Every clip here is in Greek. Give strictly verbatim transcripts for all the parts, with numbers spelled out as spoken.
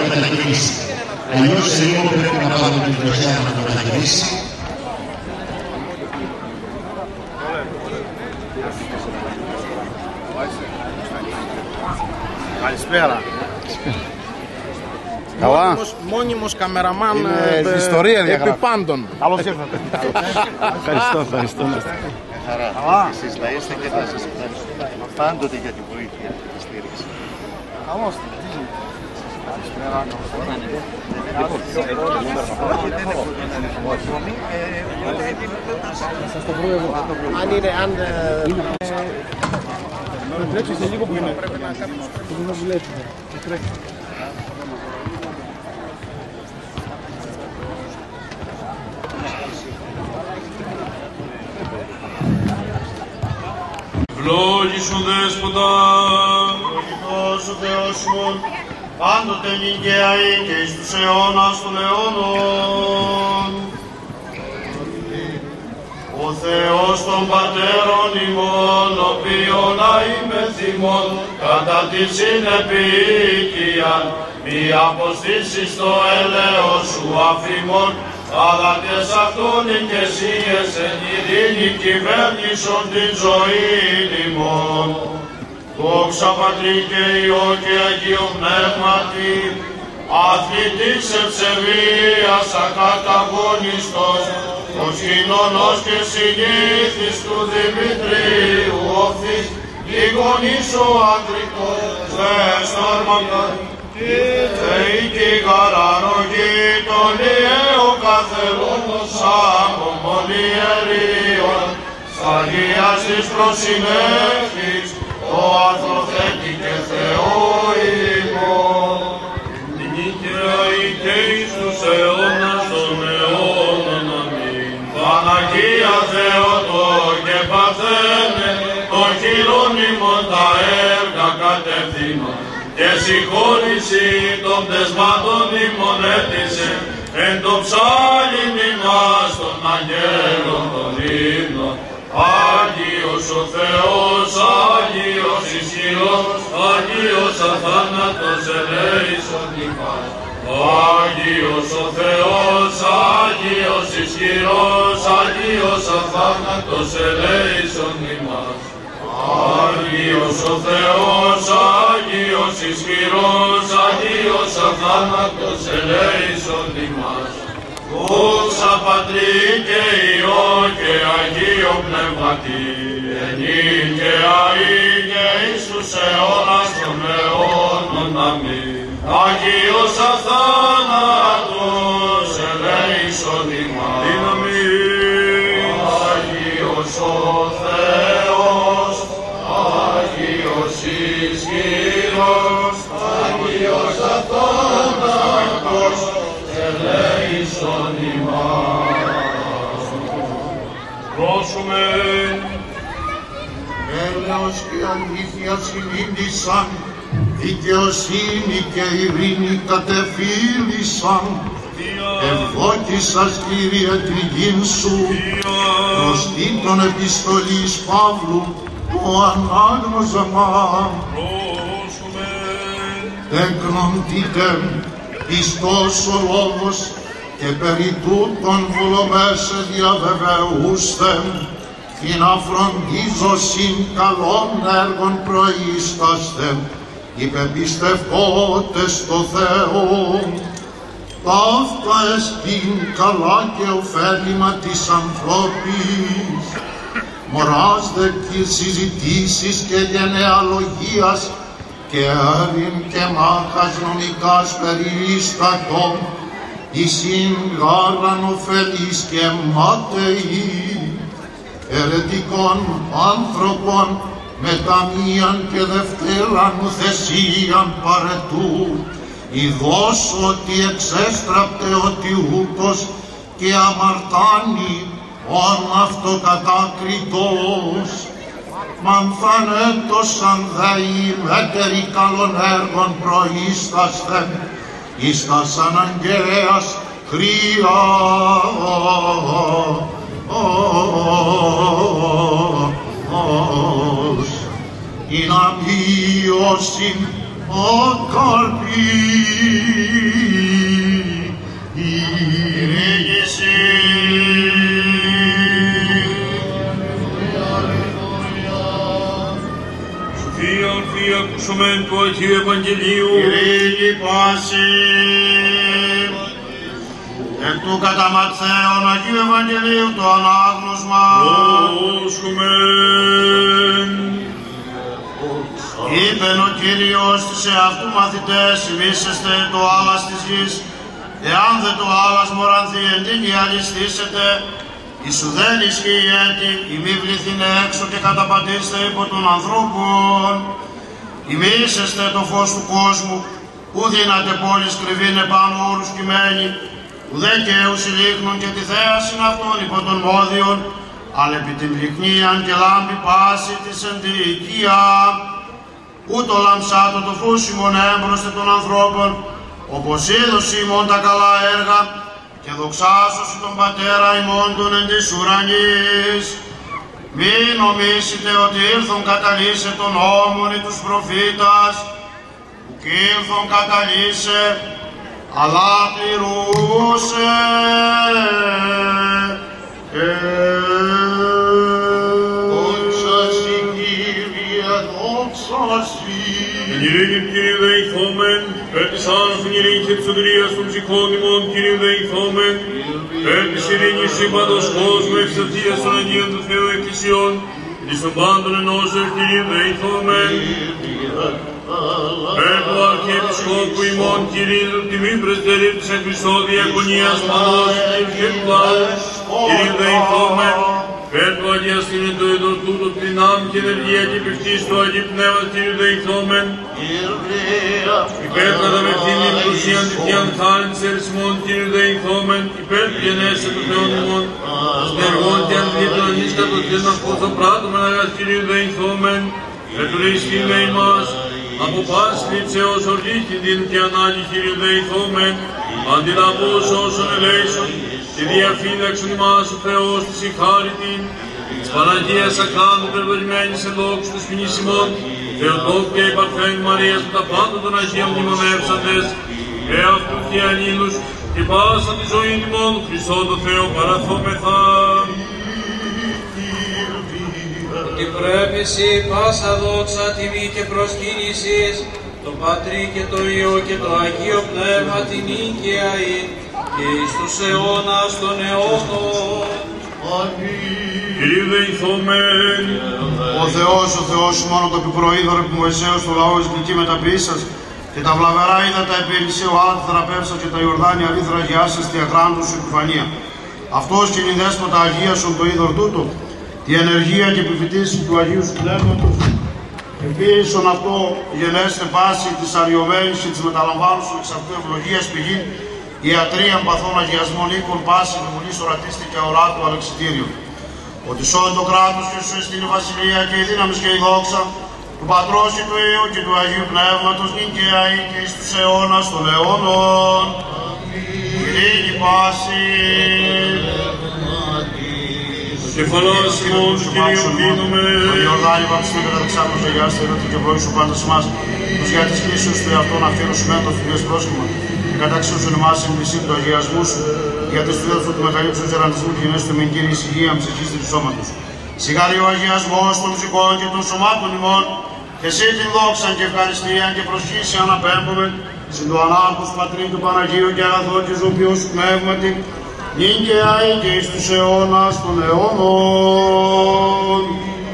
μετακινήσει. Αλλιώς σε λίγο πρέπει να πάρουμε την πλειοσιά να το μετακινήσει. Καλησπέρα. Καλά. Μόνιμος, μόνιμος καμεραμάν ε, ιστορία επί πάντων. Καλώς ήρθατε. Ευχαριστώ, ευχαριστώ. Καλά. Εσείς να είστε και θα σας ευχαριστούμε πάντοτε για την βοήθεια και τη στήριξη. Καλώς. Αν είναι, αν τρέξει σε λίγο που είναι, πρέπει να κάνουμε να δουλέψουμε. Ευλόγησον Δέσποτα, Ευλογητός ο Θεός σου, πάντοτε νικαία και εις τους αιώνας των αιώνων. Ο Θεός των πατέρων ημών, ο οποίον αημεθυμών, κατά τη συνεπίοικιαν, μη αποστήσεις το έλεος σου αφημών, αλλά και σ' αυτόν ηκεσίες εν ειρήνη κυβέρνησον την ζωήν ημών. Δόξα Πατρί και Υιό και Αγίο Πνεύματι, αθλητής ευσεβίας ακαταγωνιστός, ως κοινωνός και συνήθις του Δημητρίου οφθής, γηγονής ο αντρικός, βεστόρμακα, Θεή και γαρανογή των ιέων καθελώνος απομονιερίων, σαγίας της προσυνέχης, το αρθροθέτη και Θεό ημών. Νικαία και εις τους αιώνας των αιώνων, αμήν. Παναγία Θεότο και Παρθένε, των χειρών ημών τα έργα κατευθύνων, και συγχώρηση των πτεσμάτων ημών έτησε, εν το ψάλιν ημάς των αγγέλων των ύμνων. Άγιος ο Θεός, Άγιος ισχυρός, Άγιος αθάνατος ελέησον ημάς. Άγιος ο Θεός, Άγιος ισχυρός, Άγιος αθάνατος ελέησον ημάς. Άγιος ο Θεός, Άγιος ισχυρός, Άγιος αθάνατος ελέησον ημάς. Δόξα Πατρί και Υιό και Αγίο Πνεύματι, ενή και αεί και εις τους αιώνας των αιώνων, αμήν. Άγιος αθάνατος ελέησον ημάς. Άγιος ο Θεός, Άγιος ισχυρός, Άγιος αθάνατος ελέησον ημάς. πρόσουμε. Έλεος και αλήθεια συνήντησαν, δικαιοσύνη και ειρήνη κατεφύλησαν. Ευδόκησας Κύριε τη γην σου, προς τίτων επιστολής Παύλου, το ανάγνωσμα. Εκνοντείτε πιστός ο λόγος και περί τούτων βουλομέσε διαβεβαιούστε, ή να φροντίζωσιν καλών έργων προείσταστε, υπεπιστευτότες στο Θεό. Ταύτα εστίν καλά και ωφέλιμα της ανθρώπης, μωράς δε και συζητήσεις και γενεαλογίας, και έρην και μάχας νομικάς περίστατων, εισήν γάραν ωφελής και μάταιοι, ερετικών άνθρωπων μεταμίαν και δευτέραν ουθεσίαν παρετού, ειδός ότι εξέστραπτε ότι ούτως και αμαρτάνει ον αυτοκατάκριτος. Μανθανέτωσαν δε οι μέτεροι καλών έργων προείσταστε, εις τας αναγκαίας χρειάς, ή να μειώσιν ο καρπή η ρήγηση. Σοφία ορθή ακούσομεν του Αγίου Ευαγγελίου. Κυρίη πάση. Εκ του κατά Ματθαίον Αγίου Ευαγγελίου το ανάγνωσμα. Πρόσχομεν. Είπεν ο Κύριος της εαυτού μαθητές, ημίσεστε το άλας της γης, εάν δε το άλας μορανθεί εν τίνη αλυστήσετε, Ισουδέν ισχύει έτη, ημί βληθήνε έξω και καταπατήστε υπό των ανθρώπων. Ημίσεστε το φως του κόσμου, ου δύναται πόλης κρυβήνε πάνω όρους κειμένοι, ουδέ και έουσι λίχνουν και τη θέασιν αυτών υπό των μόδιων, αλλά επί την λιχνίαν και λάμπη πάση της εν τη οικία. Ούτω λαμψάτο το φως ημών έμπροστε των ανθρώπων, όπως είδωση ημών τα καλά έργα, και δοξάσωση τον Πατέρα ημών των εν της ουρανής. Μη νομίσετε ότι ήλθον καταλύσε τον νόμον ή τους προφήτας, που κι ήλθον καταλύσε, αλλά πληρούσε. Δόξα σοι Κύριε, δόξα σοι. Εν ειρήνη Κύριε δεηθόμεν, περ της άνθεν ειρήνη και της σωτηρίας των ψυχών ημών Κύριε δεηθόμεν, περ της ειρήνης σύμπαντος κόσμου εξαρτίας των Αγίων του Θεού Εκκλησιών, εις των πάντων ενώσεως Κύριε δεηθόμεν. Περ του Αρχιεπισκόπου ημών Κύριε τιμή πρεσβτερίου της εν Χριστώ διακονίας Πανός και του λαού, Κύριε δεηθόμεν. Περ του Αγιαστήνε το εδωρ τούτο δυνάμει και ενεργία και πηχτής του Αγίου Πνεύματος Κύριε δεηθόμεν. Υπέρ καταμεχθήνη πλουσίαν τυχιάν χάριν της ερισμών Κύριε δεηθόμεν. Υπέρ του γενέσαι του Θεών ημών. Στεργών και αντιλήτων ανίσκατος και να φως το πράττωμεν αγαθ Κύριε δεηθόμεν. Περ του ρηστήνε ημάς. Από πάση λήψεως ορδίχη δίν και ανάγκη Κύριε δεηθόμεν. Αντιλαβούς όσων ελέησον. Και διαφύλαξον ημάς ο Θεός της συγχάρητην, της Παναγίας Ακράνου περδολημένης εν δόξου του ποινής ημών, Θεοτόκου και υπαρθένου Μαρίας με τα πάντα των Αγίων μνημονεύσαντες, εαυτού και αλλήλους και πάσα τη ζωή ημών, Χριστό το Θεό παραθόμεθα. Ότι πρέπει εσύ πάσα δόξα, τιμή και προσκύνησης, το Πατρί και το Υιό και το Αγίο Πνεύμα την νίκαια και εις τους αιώνας των αιώνων. Αμήν. Κύριε δεηθόμεν. Ο Θεός, ο Θεός μόνο το επιπροείδωρε που Μωυσέως το λαό εισκλική μεταποίησας και τα βλαβερά ύδατα επί Ελισαίου άλλα θεραπεύσα και τα Ιορδάνια αλήθρα αγιάσας τη αγράντου σου επιφανία. Αυτός και η δέσποτα αγίασον το είδωρ τούτο, τη ενεργεία και επιφυτίση του Αγίου σου Πνεύματος. Επίσης αυτό γενέστε πάση της αλλοιωμένης και της μεταλαμβάνουσου εξ αυτού ευλογίας πηγή, ιατρείαν παθών αγιασμών οίκων πάση βουλής ορατίστη και αοράτου αλεξιτήριου. Ότι σώει το κράτος και σου εστίνει η βασιλεία και η δύναμη και η δόξα του Πατρός και του Υιού και του Αγίου Πνεύματος νίκαια ή και εις τους αιώνας των αιώνων. Ειρήνη πάση. Κεφαλάς ημών του Κυρίου δίνουμε. Ο Ιορδάνη βαπτιστή κατά δεξάμενος αγιάστε ερώτη και βοήσου πάντα σε εμάς. Τους για της κλήσεως του εαυτόν αφιέρωσημέν το φιλίες πρόσχημα. Και καταξίωσον εμάς στην πλησί του αγιασμού σου. Για τις φίδες του μεγαλύψου γεραντισμού και γενέσου μεν Κύριε ησυχία ψυχής του σώματος. Σιγάρει ο αγιασμός των ψυχών και των σωμάτων ημών. Και εσύ την δόξαν και ευχαριστίαν και προσχύση αναπέμπουμε. Συν το ανάρχος Πατρί του Παναγίου και αγαθό και ζωοποιός σου πνεύματι. Νίκαια ή και εις τους αιώνας των αιώνων.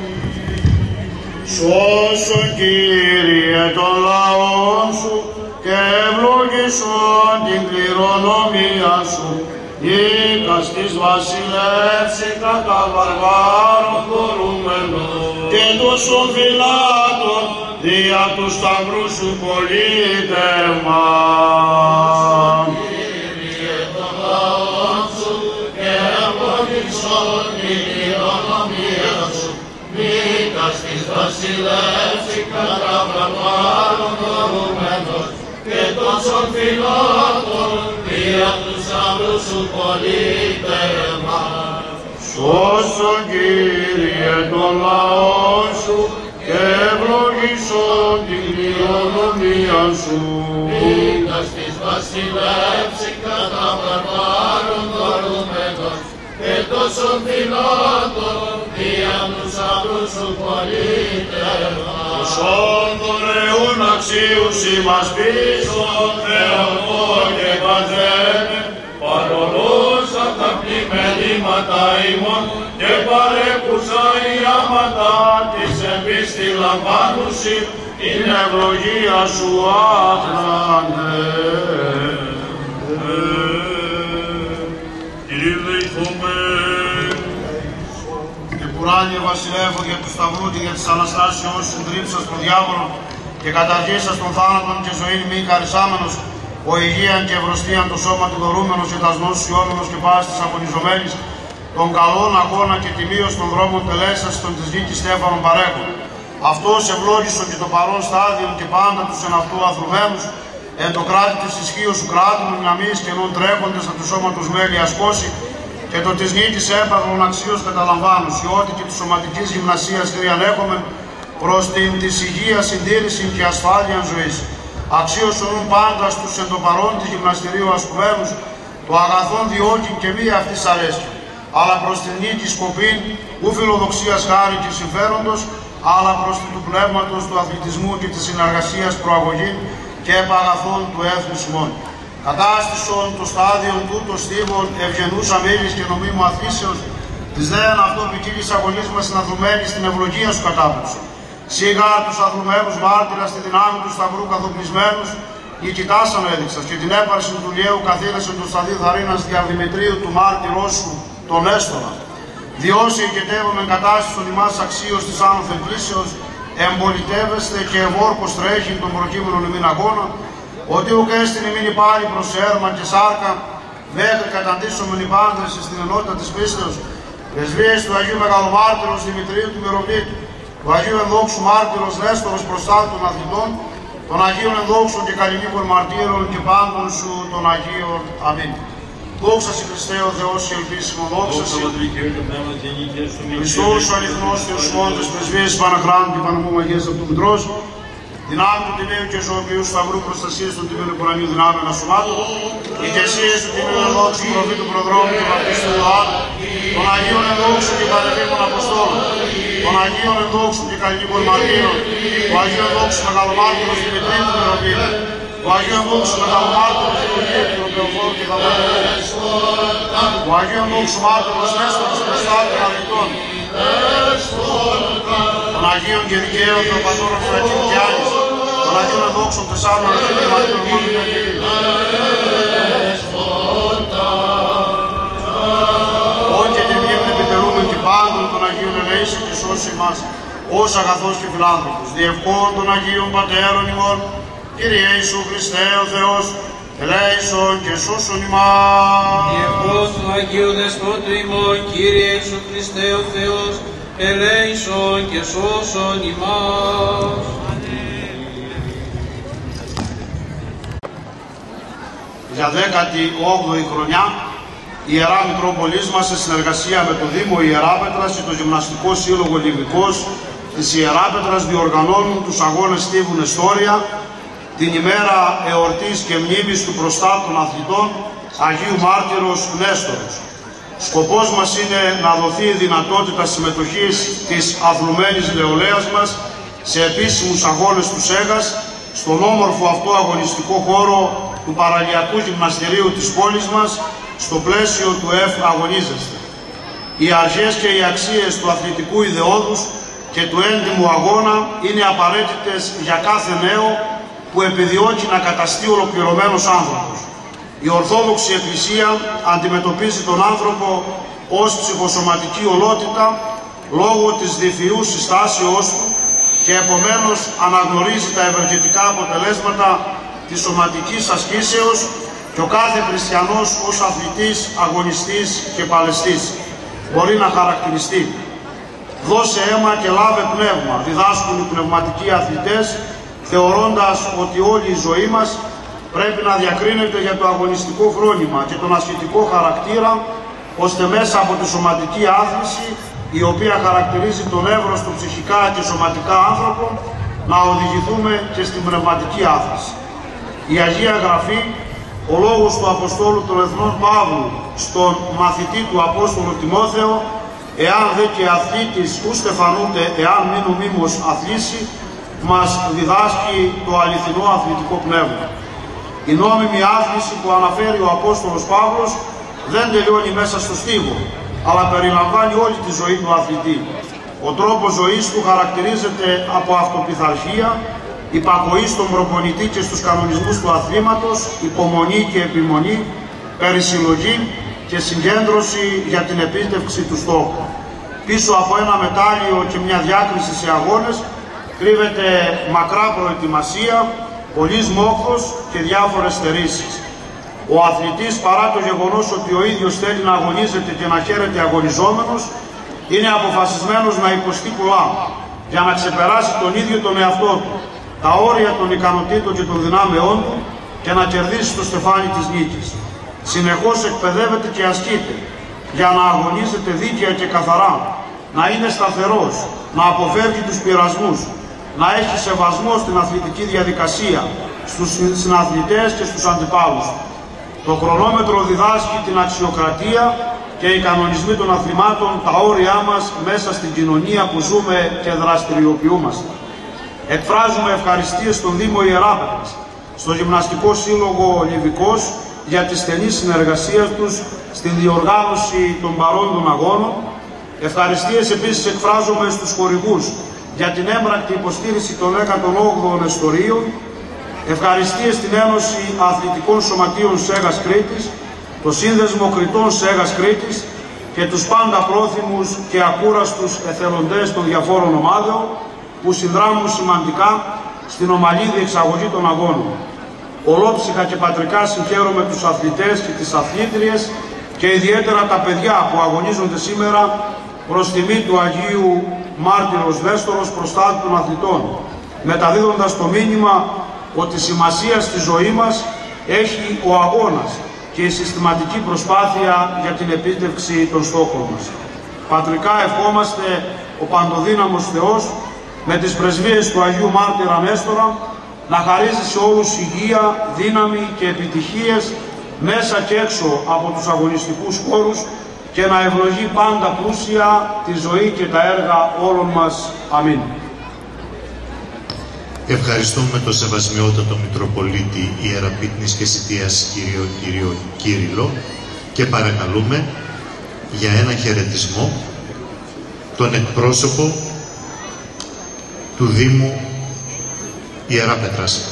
Σώσον Κύριε των λαών σου και ευλογήσον την κληρονομία σου. Νίκας της βασιλεύση κατά βαρβάρων δωρούμενων και τόσων φυλάτων δια του σταυρού σου πολίτευμα. Κύριε των λαών σου και ευλογήσον την κληρονομία σου. Νίκας της βασιλεύση κατά βαρβάρων δωρούμενων και τόσων φυλάτων δια του σταυρού σου πολίτευμα. Σώσον Κύριε των λαών σου και ευλογήσον την κληρονομία σου. Ήτας της βασιλεύση κατά βαρβάρων δωρούμενος και τόσων φιλάτων δια τους αυτούς σου πολίτευμα. Σον δωρεούν αξίους ημάς πίσω, Θεό και Πατρέ, παρολός απ' τα πλημελήματα ημών και παρέχουσα η άματα της εμπίστη λαμβάνουσι, την ευλογία σου άφρανε. Κύριε δεηθόμεν. Και κουράνιε βασιλεύω για του σταυρού και για τις Αναστάσεως σου τρίψας τον διάβολο και καταργήσας των θάνατων και ζωήν μη χαρισάμενος, ο υγείαν και ευρωστίαν το σώμα του δωρούμενος και τας νόσους ιόμενος και πάσης της αγωνιζομένης, των καλών αγώνα και τιμίως των δρόμων τελέσας των της νίκης στέφανων παρέχων. Αυτός ευλόγησον και το παρόν στάδιο και πάντα τους εν αυτού αθρομένους, εν το κράτη της ισχύος σου κράτουν δυναμείς και νον τρέχοντες από του σώματος μέλη ασκώσει, και το της νίκης έπαθρον αξίως καταλαμβάνουν, ότι και της σωματικής γυμνασίας τριανέχομεν προς την της υγείας συντήρηση και ασφάλεια ζωής. Αξίως ονούν πάντα στους εν το παρόν της γυμναστηρίου ασκουμένους, το αγαθόν διώκει και μη αυτής αρέσκει, αλλά προς την νίκη σκοπήν, ου φιλοδοξίας χάρη και συμφέροντος, αλλά προς του πνεύματος του αθλητισμού και της συνεργασίας προαγωγή και επαγαθών του έθνους ημών. Κατάστησον το στάδιον τούτο στίβων ευγενούς αμήλης και νομίμου αθλήσεως, της δέαν αυτό ποικίλης αγωνής μας συναθρουμένη στην ευλογία σου κατάπληξον. Σίγα τους αθλουμένους μάρτυρας στη δυνάμει του σταυρού καθοπλισμένους, νικητάσαν έδειξας και την έπαρση του Λιέου καθήλεσεν του σταδίου Θαρίνας διαδημητρίου του μάρτυρός σου τον έστωνα. Διώσει εγκαιτεύομεν κατάστησον ημάς αξίως της άνωθεν πλήσεως, εμπολιτεύεστε και ευόρκος τρέχει τον προκείμενον ημίν αγώνα, ότι ουκ έστειν ημίν υπάλληλοι προς έρμα και σάρκα, μέχρι καταντήσομεν υπάντρες στην ενότητα της πίστεως, πρεσβείες του Αγίου Μεγαλομάρτυρος Δημητρίου του Μυροβίτου, του Αγίου Ενδόξου Μάρτυρος Νέστορος προστάτου των αθλητών, των Αγίων Ενδόξων και Καλλινίκων Μαρτύρων και πάντων σου των Αγίων. Αμήν. Δόξα σε Χριστέ ο Θεός και ελπίσιμο, δόξα σε Χριστός ο αληθινός Θεός μόντες, πρεσβείες Παναχράντου και Παναμού Αγίας από του Μητρός, δυνάμει του τιμίου και ζωοποιού σταυρού προστασίας των τιμίων επουρανίου δυνάμεων ασωμάτων, ηγεσίες του τιμίου ενδόξου προφήτου προδρόμου και βαπτίστου Ιωάννου, των Αγίων Ενδόξου και Πανεπίμων Αποστόλων, των Αγίων Ενδόξου και Καλλινίκων Μαρτύρων, του Αγίου Ενδόξου Μεγαλομάρτυρος Δημητρίου του Μυροβίτου, του Αγίου Ενδόξου Μεγαλομάρτυρος Δημητρίου του Μυροβίτου και Θαυματικού, του Αγίου Ενδόξου Μάρτυρος Νέστορος προστάτου των αθλητών, των Αγίων και Δικαίων των Πατώρων Φρακίου και Άγιες, των Αγίων Ενδόξων τεσσάρων Αγίων και Μαρτύρων μόνο και Αγίων. Ό,τι και μνήμην επιτελούμεν και πάντων των Αγίων ελέησε και σώσει μας, ως αγαθός και φιλάνθρωπος, διευκόν των Αγίων Πατέρων ημών, Κύριε Ιησού Χριστέ ο Θεός, ελέησον και σώσον ημάς. Διευκόν του Αγίου Δεσπότου ημών, Κύριε Ιησού Χριστέ ο Θεός, ελέησον και σώσον ημάς. Για δέκατη όγδοη χρονιά, η Ιερά Μητρόπολης μας, σε συνεργασία με το Δήμο Ιεράπετρας και το Γυμναστικό Σύλλογο Λιβικός της Ιεράπετρας, διοργανώνουν τους αγώνες στίβου Νεστόρια την ημέρα εορτής και μνήμης του προστάτου των αθλητών Αγίου Μάρτυρος Νέστορος. Σκοπός μας είναι να δοθεί η δυνατότητα συμμετοχής της αθλουμένης νεολαίας μας σε επίσημους αγώνες του ΣΕΓΑΣ στον όμορφο αυτό αγωνιστικό χώρο του παραλιακού γυμναστηρίου της πόλης μας, στο πλαίσιο του ΕΦ αγωνίζεστε. Οι αρχές και οι αξίες του αθλητικού ιδεώδους και του έντιμου αγώνα είναι απαραίτητες για κάθε νέο που επιδιώκει να καταστεί ολοκληρωμένος άνθρωπος. Η Ορθόδοξη Εκκλησία αντιμετωπίζει τον άνθρωπο ως ψυχοσωματική ολότητα λόγω της διφυούς συστάσεώς του και επομένως αναγνωρίζει τα ευεργετικά αποτελέσματα της σωματικής ασκήσεως και ο κάθε χριστιανός ως αθλητής, αγωνιστής και παλαιστής μπορεί να χαρακτηριστεί. Δώσε αίμα και λάβε πνεύμα, διδάσκουν οι πνευματικοί αθλητές, θεωρώντας ότι όλη η ζωή μας πρέπει να διακρίνεται για το αγωνιστικό φρόνημα και τον ασχετικό χαρακτήρα, ώστε μέσα από τη σωματική άθληση η οποία χαρακτηρίζει τον εύρωστο ψυχικά και σωματικά άνθρωπο, να οδηγηθούμε και στην πνευματική άθληση. Η Αγία Γραφή, ο λόγος του Αποστόλου των Εθνών Παύλου στον μαθητή του Απόστολου Τιμόθεο, εάν δε και αθλήτης ου στεφανούτε, εάν μείνου μήμος αθλήσει, μας διδάσκει το αληθινό αθλητικό πνεύμα. Η νόμιμη άθληση που αναφέρει ο Απόστολος Παύλος δεν τελειώνει μέσα στο στίβο, αλλά περιλαμβάνει όλη τη ζωή του αθλητή. Ο τρόπος ζωής του χαρακτηρίζεται από αυτοπιθαρχία, υπακοή στον προπονητή και στους κανονισμούς του αθλήματος, υπομονή και επιμονή, περισυλλογή και συγκέντρωση για την επίτευξη του στόχου. Πίσω από ένα μετάλλιο και μια διάκριση σε αγώνες κρύβεται μακρά προετοιμασία, πολύς μόχθος και διάφορες στερήσεις. Ο αθλητής, παρά το γεγονός ότι ο ίδιος θέλει να αγωνίζεται και να χαίρεται αγωνιζόμενος, είναι αποφασισμένος να υποστεί πολλά για να ξεπεράσει τον ίδιο τον εαυτό του, τα όρια των ικανοτήτων και των δυνάμεών του και να κερδίσει το στεφάνι της νίκης. Συνεχώς εκπαιδεύεται και ασκείται για να αγωνίζεται δίκαια και καθαρά, να είναι σταθερός, να αποφεύγει τους πειρασμούς, να έχει σεβασμό στην αθλητική διαδικασία, στους συναθλητές και στους αντιπάλους. Το χρονόμετρο διδάσκει την αξιοκρατία και οι κανονισμοί των αθλημάτων, τα όρια μας μέσα στην κοινωνία που ζούμε και δραστηριοποιούμαστε. Εκφράζουμε ευχαριστίες στον Δήμο Ιεράπετρας, στο Γυμναστικό Σύλλογο Λιβικός για τη στενή συνεργασία τους στην διοργάνωση των παρόντων αγώνων. Ευχαριστίες επίσης εκφράζουμε στους χορηγούς για την έμπρακτη υποστήριξη των δέκατων όγδοων εστορίων. Ευχαριστίες στην Ένωση Αθλητικών Σωματείων Σέγας Κρήτης, το Σύνδεσμο Κρητών Σέγας Κρήτης και τους πάντα πρόθυμους και ακούραστους εθελοντές των διαφόρων ομάδων που συνδράμουν σημαντικά στην ομαλή διεξαγωγή των αγώνων. Ολόψυχα και πατρικά συγχαίρομαι τους αθλητές και τις αθλήτριες και ιδιαίτερα τα παιδιά που αγωνίζονται σήμερα προς τιμή του Αγίου Μάρτυρος Νέστορος, προστάτη των αθλητών, μεταδίδοντας το μήνυμα ότι σημασία στη ζωή μας έχει ο αγώνας και η συστηματική προσπάθεια για την επίτευξη των στόχων μας. Πατρικά ευχόμαστε ο Παντοδύναμος Θεός με τις πρεσβείες του Αγίου Μάρτυρα Νέστορα να χαρίζει σε όλους υγεία, δύναμη και επιτυχίες μέσα και έξω από τους αγωνιστικούς χώρους και να ευλογεί πάντα πλούσια τη ζωή και τα έργα όλων μας. Αμήν. Ευχαριστούμε τον Σεβασμιότατο Μητροπολίτη Ιεραπύτνης και Σιτίας κύριο, κύριο Κύριλλο και παρακαλούμε για ένα χαιρετισμό τον εκπρόσωπο του Δήμου Ιεράπετρας.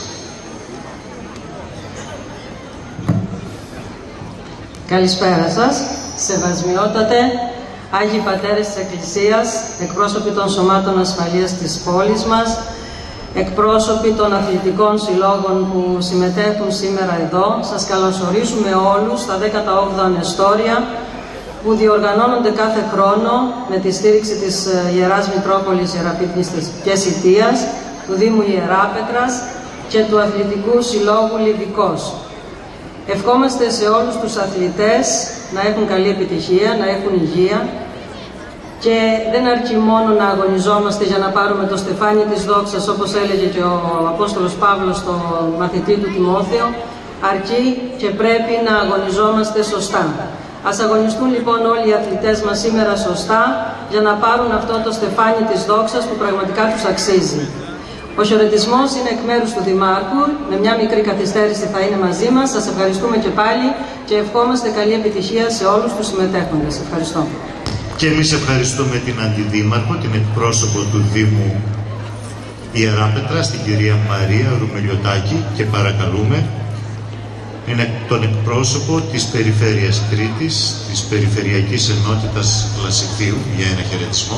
Καλησπέρα σας, Σεβασμιότατε, Άγιοι Πατέρες της Εκκλησίας, εκπρόσωποι των Σωμάτων Ασφαλείας της πόλης μας, εκπρόσωποι των αθλητικών συλλόγων που συμμετέχουν σήμερα εδώ. Σας καλωσορίζουμε όλους στα δέκατα όγδοα Νεστόρια που διοργανώνονται κάθε χρόνο με τη στήριξη της Ιεράς Μητρόπολης Ιεραπύτνης και Σιτίας, του Δήμου Ιεράπετρας και του Αθλητικού Συλλόγου Λιβικός. Ευχόμαστε σε όλους τους αθλητές να έχουν καλή επιτυχία, να έχουν υγεία και δεν αρκεί μόνο να αγωνιζόμαστε για να πάρουμε το στεφάνι της δόξας, όπως έλεγε και ο Απόστολος Παύλος στο μαθητή του Τιμόθεο, αρκεί και πρέπει να αγωνιζόμαστε σωστά. Ας αγωνιστούν λοιπόν όλοι οι αθλητές μας σήμερα σωστά για να πάρουν αυτό το στεφάνι της δόξας που πραγματικά τους αξίζει. Ο χαιρετισμός είναι εκ μέρους του Δημάρχου, με μια μικρή καθυστέρηση θα είναι μαζί μας. Σας ευχαριστούμε και πάλι και ευχόμαστε καλή επιτυχία σε όλους τους συμμετέχοντες. Ευχαριστώ. Και εμείς ευχαριστούμε την Αντιδήμαρχο, την εκπρόσωπο του Δήμου Ιεράπετρας, την κυρία Μαρία Ρουμελιωτάκη, και παρακαλούμε είναι τον εκπρόσωπο της Περιφέρειας Κρήτης, της Περιφερειακής Ενότητας Λασιθίου, για ένα χαιρετισμό.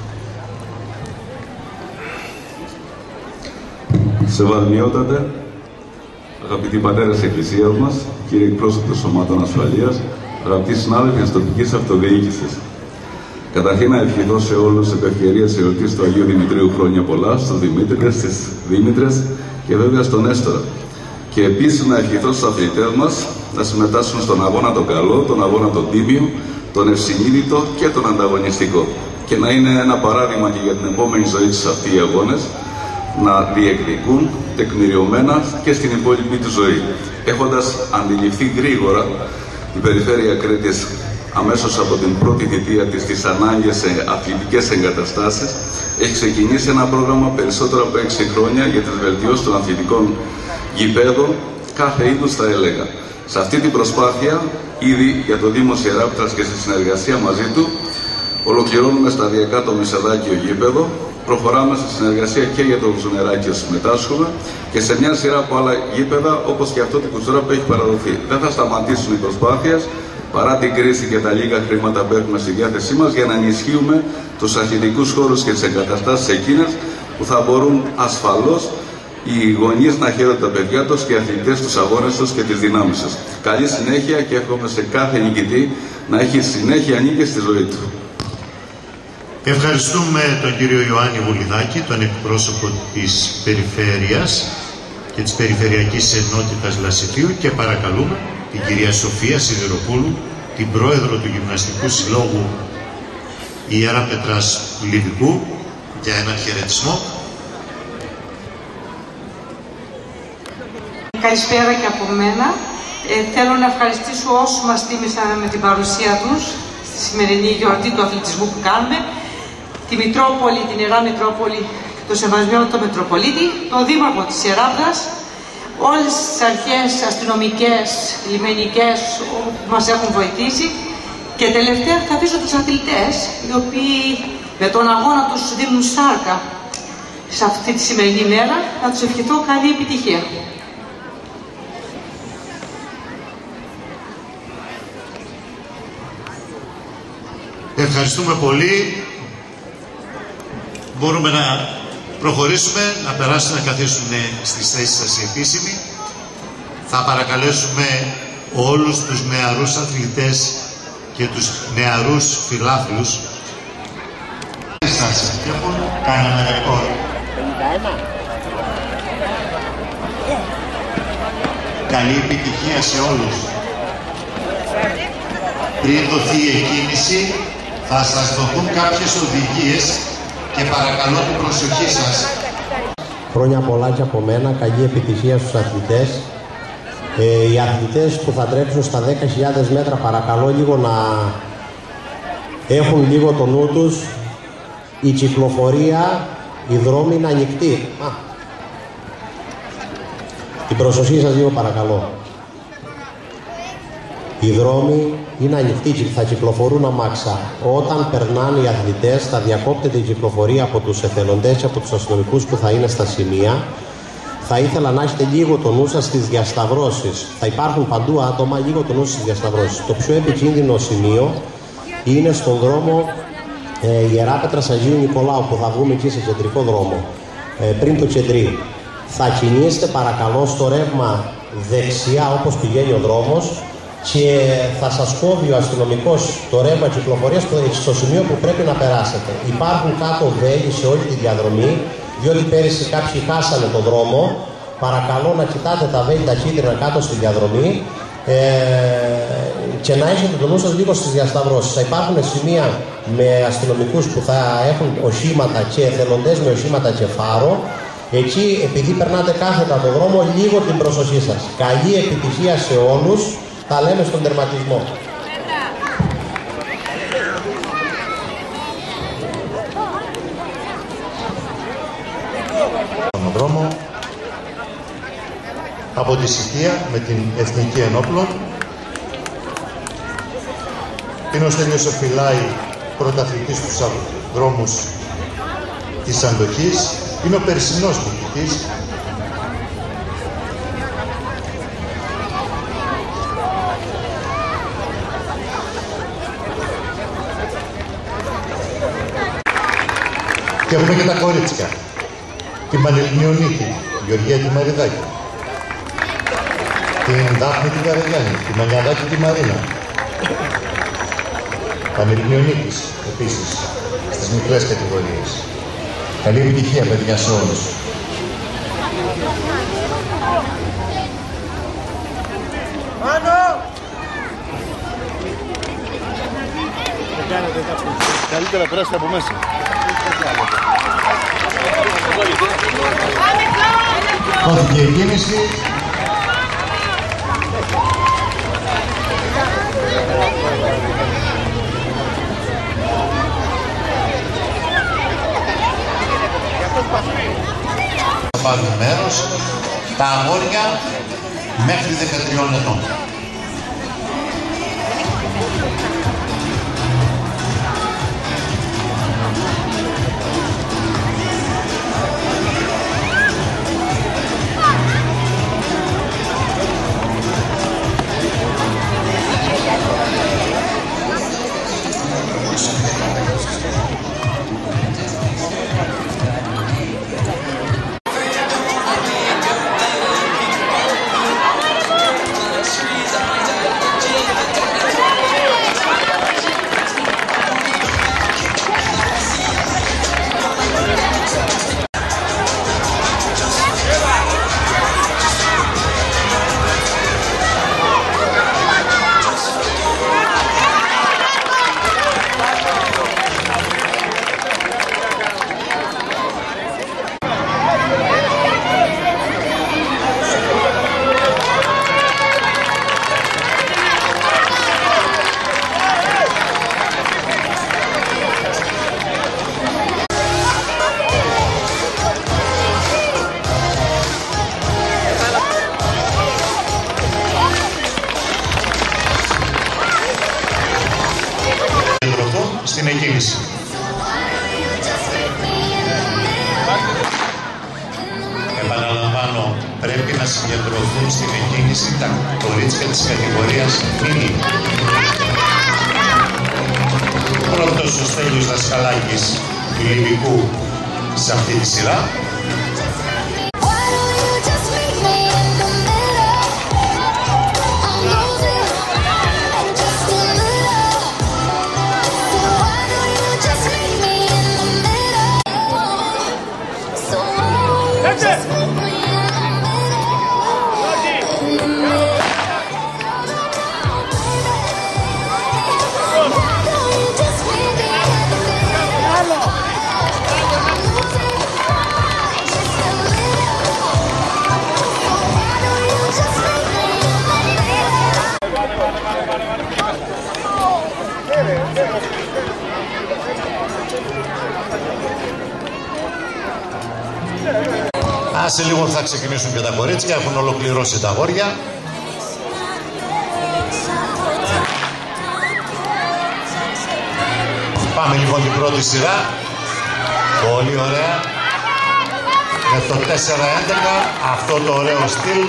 Σεβασμιότατε, αγαπητοί πατέρες της Εκκλησίας μας, κύριοι εκπρόσωποι των Σωμάτων Ασφαλείας, αγαπητοί συνάδελφοι της τοπικής αυτοδιοίκησης. Καταρχήν να ευχηθώ σε όλους επ' ευκαιρία της εορτής του Αγίου Δημητρίου χρόνια πολλά, στους Δημήτρες, στις Δήμητρες και βέβαια στον Νέστορα. Και επίσης να ευχηθώ στους αθλητές μας να συμμετάσχουν στον αγώνα τον καλό, τον αγώνα τον τίμιο, τον ευσυνείδητο και τον ανταγωνιστικό. και να είναι ένα παράδειγμα και για την επόμενη ζωή τους αυτοί οι αγώνες, να διεκδικούν τεκμηριωμένα και στην υπόλοιπη του ζωή. Έχοντας αντιληφθεί γρήγορα η Περιφέρεια Κρήτης αμέσως από την πρώτη θητεία της τις ανάγκες σε αθλητικές εγκαταστάσεις, έχει ξεκινήσει ένα πρόγραμμα περισσότερο από έξι χρόνια για τις βελτιώσεις των αθλητικών γηπέδων κάθε είδους, θα έλεγα. Σε αυτή την προσπάθεια, ήδη για το Δήμο Ιεράπετρας και στη συνεργασία μαζί του, ολοκληρώνουμε σταδιακά το Μεσεδάκιο γήπεδο, προχωράμε στη συνεργασία και για το Κουζουνεράκιο συμμετάσχουμε και σε μια σειρά από άλλα γήπεδα, όπως και αυτό την Κουζούρα που έχει παραδοθεί. Δεν θα σταματήσουν οι προσπάθειες παρά την κρίση και τα λίγα χρήματα που έχουμε στη διάθεσή μας για να ενισχύουμε τους αθλητικούς χώρους και τις εγκαταστάσεις εκείνες που θα μπορούν ασφαλώς οι γονείς να χαίρονται τα παιδιά τους και οι αθλητές τους αγώνες τους και τις δυνάμεις τους. Καλή συνέχεια και εύχομαι σε κάθε νικητή να έχει συνέχεια νίκες στη ζωή του. Ευχαριστούμε τον κύριο Ιωάννη Βουλιδάκη, τον εκπρόσωπο της Περιφέρειας και της Περιφερειακής Ενότητας Λασιθίου, και παρακαλούμε την κυρία Σοφία Σιδηροπούλου, την πρόεδρο του Γυμναστικού Συλλόγου Ιεράπετρας Λιβικού, για έναν χαιρετισμό. Καλησπέρα και από μένα. Ε, θέλω να ευχαριστήσω όσους μας τίμησαν με την παρουσία τους στη σημερινή γιορτή του αθλητισμού που κάνουμε, τη Μητρόπολη, την Ιερά Μητρόπολη, το Σεβασμιότατο Μητροπολίτη, τον Δήμαρχο της Ιεράπετρας, όλες τις αρχές αστυνομικές, λιμενικές που μας έχουν βοηθήσει, και τελευταία θα αφήσω τους αθλητές, οι οποίοι με τον αγώνα τους δίνουν σάρκα σε αυτή τη σημερινή μέρα. Να τους ευχηθώ καλή επιτυχία. Ευχαριστούμε πολύ. Μπορούμε να προχωρήσουμε, να περάσουν να καθίσουν στις θέσεις σας οι επίσημοι. Θα παρακαλέσουμε όλους τους νεαρούς αθλητές και τους νεαρούς φιλάθλους. Κάναμε ρεκόρ. Καλή επιτυχία σε όλους. Πριν δοθεί η εκκίνηση, θα σας δοθούν κάποιες οδηγίες και παρακαλώ την προσοχή σας. Χρόνια πολλά και από μένα, καλή επιτυχία στους αθλητές. Ε, οι αθλητές που θα τρέξουν στα δέκα χιλιάδες μέτρα, παρακαλώ λίγο να έχουν λίγο το νου τους. Η κυκλοφορία, η δρόμη είναι ανοιχτή. Α. Την προσοχή σας λίγο παρακαλώ. Οι δρόμοι είναι ανοιχτοί και θα κυκλοφορούν αμάξα. Όταν περνάνε οι αθλητές θα διακόπτεται η κυκλοφορία από τους εθελοντές και από τους αστυνομικούς που θα είναι στα σημεία. Θα ήθελα να έχετε λίγο το νου σας στις διασταυρώσεις. Θα υπάρχουν παντού άτομα, λίγο το νου στις διασταυρώσεις. Το πιο επικίνδυνο σημείο είναι στον δρόμο ε, Ιεράπετρας Αγίου Νικολάου, που θα βγούμε εκεί σε κεντρικό δρόμο, ε, πριν το κεντρί. Θα κινήσετε παρακαλώ στο ρεύμα δεξιά όπως πηγαίνει ο δρόμος, και θα σας κόβει ο αστυνομικός το ρεύμα κυκλοφορίας στο σημείο που πρέπει να περάσετε. Υπάρχουν κάτω βέλη σε όλη τη διαδρομή, διότι πέρυσι κάποιοι χάσανε τον δρόμο. Παρακαλώ να κοιτάτε τα βέλη τα κίτρινα κάτω στη διαδρομή ε, και να έχετε το νου σας λίγο στις διασταυρώσεις. Θα υπάρχουν σημεία με αστυνομικούς που θα έχουν οχήματα και εθελοντές με οχήματα και φάρο. Εκεί, επειδή περνάτε κάθετα τον δρόμο, λίγο την προσοχή σας. Καλή επιτυχία σε όλους. Τα λέμε στον τερματισμό. Στον δρόμο από τη Σιτία με την Εθνική Ενόπλων. Είναι ο Στέλιος ο Φυλάη, πρωταθλητής στους δρόμους της Αντοχής. Είναι ο περσινός νικητής. Και έχουμε και τα κορίτσια. Την Πανελληνιονίκη, τη Γεωργία τη Μαριδάκη, την Δάφνη τη Καραγιάννη, τη Μανιαδάκη τη Μαρίνα. Πανελληνιονίκης επίσης, στις μικρές κατηγορίες. Καλή επιτυχία παιδιά σε όλους. Μάνο! Καλύτερα περάστε από μέσα. Δόθηκε η κίνηση. Θα πάρουν μέρος τα αγόρια μέχρι δεκατρία ετών. Στην εκκίνηση. Επαναλαμβάνω, πρέπει να συγκεντρωθούν στην εκκίνηση τα κορίτσια της κατηγορίας μίνι. Πρώτος ο Στέλιος Δασκαλάκης του Λιβικού σε αυτή τη σειρά. Σε λίγο θα ξεκινήσουν και τα κορίτσια, έχουν ολοκληρώσει τα αγόρια. Πάμε λοιπόν την πρώτη σειρά. Πολύ ωραία. Με το τέσσερα έντεκα, αυτό το ωραίο στυλ.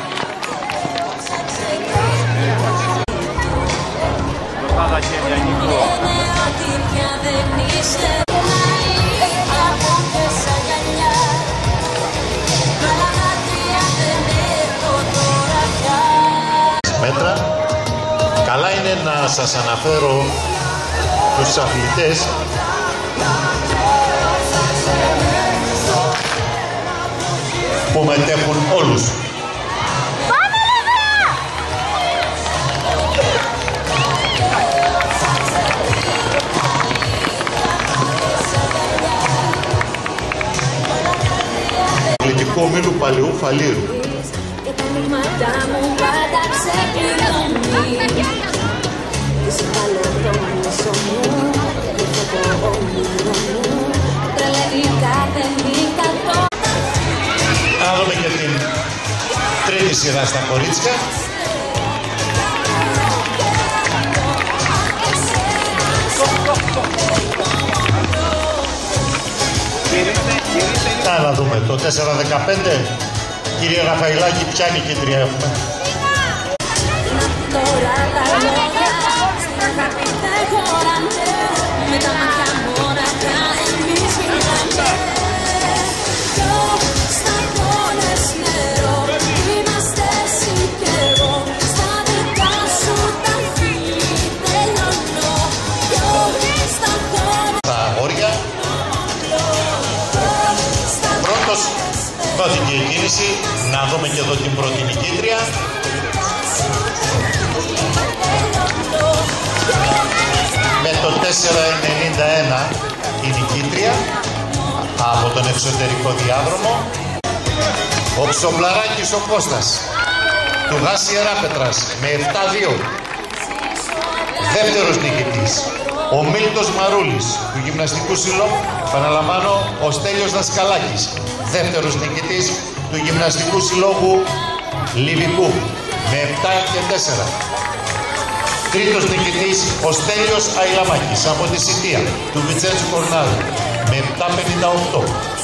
Μέτρα. Καλά είναι να σας αναφέρω τους αθλητές που μετέχουν όλους. Αθλητικό ομίλου Παλαιού Φαλήρου. Να δούμε και την τρίτη σειρά στα κορίτσια. Να δούμε το τέσσερα δεκαπέντε. Κύριε Ραφαηλάκη, ποια νικήτρια έχουμε? Τα αγόρια. Πρώτος δόθηκε η κίνηση. Να δούμε και εδώ την πρώτη νικήτρια. Με το το τέσσερα ενενήντα ένα η νικήτρια από τον εξωτερικό διάδρομο. Ο Ψομπλαράκης ο Κώστας του Γάση Ιεράπετρας με επτά δύο. Δεύτερος νικητής ο Μίλτος Μαρούλης του Γυμναστικού Συλλόγου, επαναλαμβάνω, ο Στέλιος Δασκαλάκης, δεύτερος νικητής του Γυμναστικού Συλλόγου Λιβικού με επτά και τέσσερα. Τρίτος νικητής ο Στέλιος Αϊλαμάκης από τη Σιτία του Βιτσέντσου Κορνάδου με επτά πενήντα οκτώ.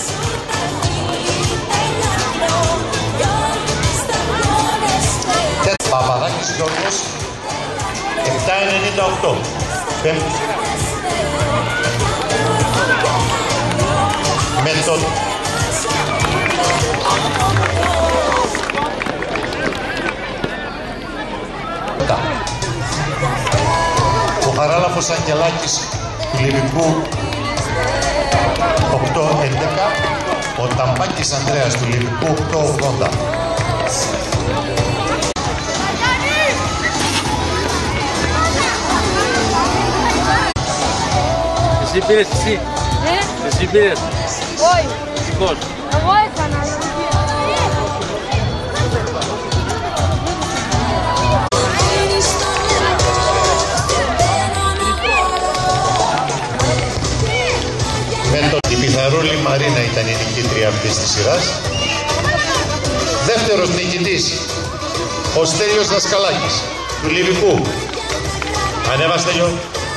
Παπαδάκης Γιώργος επτά ενενήντα οκτώ. Με το ο Χαράλαμπος Αγγελάκης του Λιβικού οκτώ έντεκα. Ο Ταμπάκης Ανδρέας του Λιβικού οκτώ ογδόντα. Εσύ πήρες εσύ. Ε? Εσύ πήρες. Όχι. Πώς. Εγώ έκανα. Με το η Πιθαρούλη Μαρίνα ήταν η νικήτρια αυτής της σειράς. Δεύτερος νικητής ο Στέλιος Δασκαλάκης του Λιβικού. Ανέβα Στέλιο.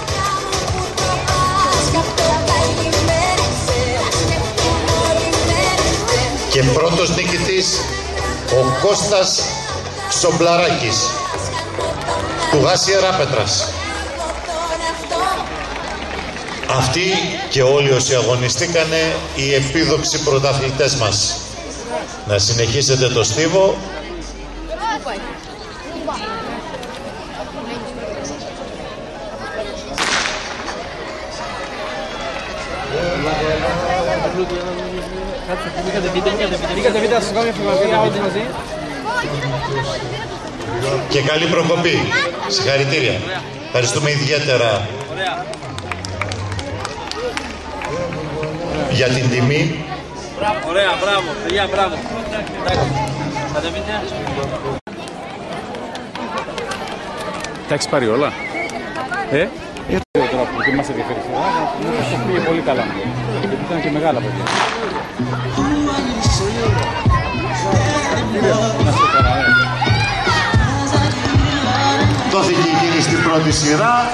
Και πρώτος νικητής ο Κώστας Ψομπλαράκης του Γάση Ιεράπετρας. Αυτοί και όλοι όσοι αγωνιστήκανε οι επίδοξοι πρωταθλητές μας. Να συνεχίσετε το στίβο. Και καλή προκοπή. Συγχαρητήρια. Ευχαριστούμε ιδιαίτερα για την τιμή. Ωραία, μπράβο, παιδιά, μπράβο. Θα τα πείτε. Τα έχεις πάρει όλα. Ε? Γιατί τώρα που μας ενδιαφέρει αυτό πήγε πολύ καλά. Γιατί ήταν και μεγάλα παιδιά. Δόθηκε εκείνη στην πρώτη σειρά.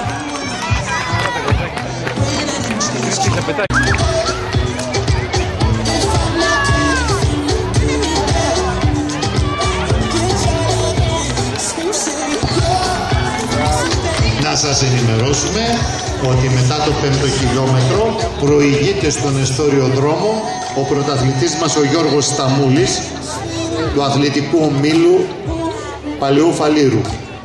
Να σας ενημερώσουμε ότι μετά το πέμπτο χιλιόμετρο προηγείται στον εστόριο δρόμο ο πρωταθλητής μας ο Γιώργος Σταμούλης του αθλητικού ομίλου Παλαιού Φαλήρου.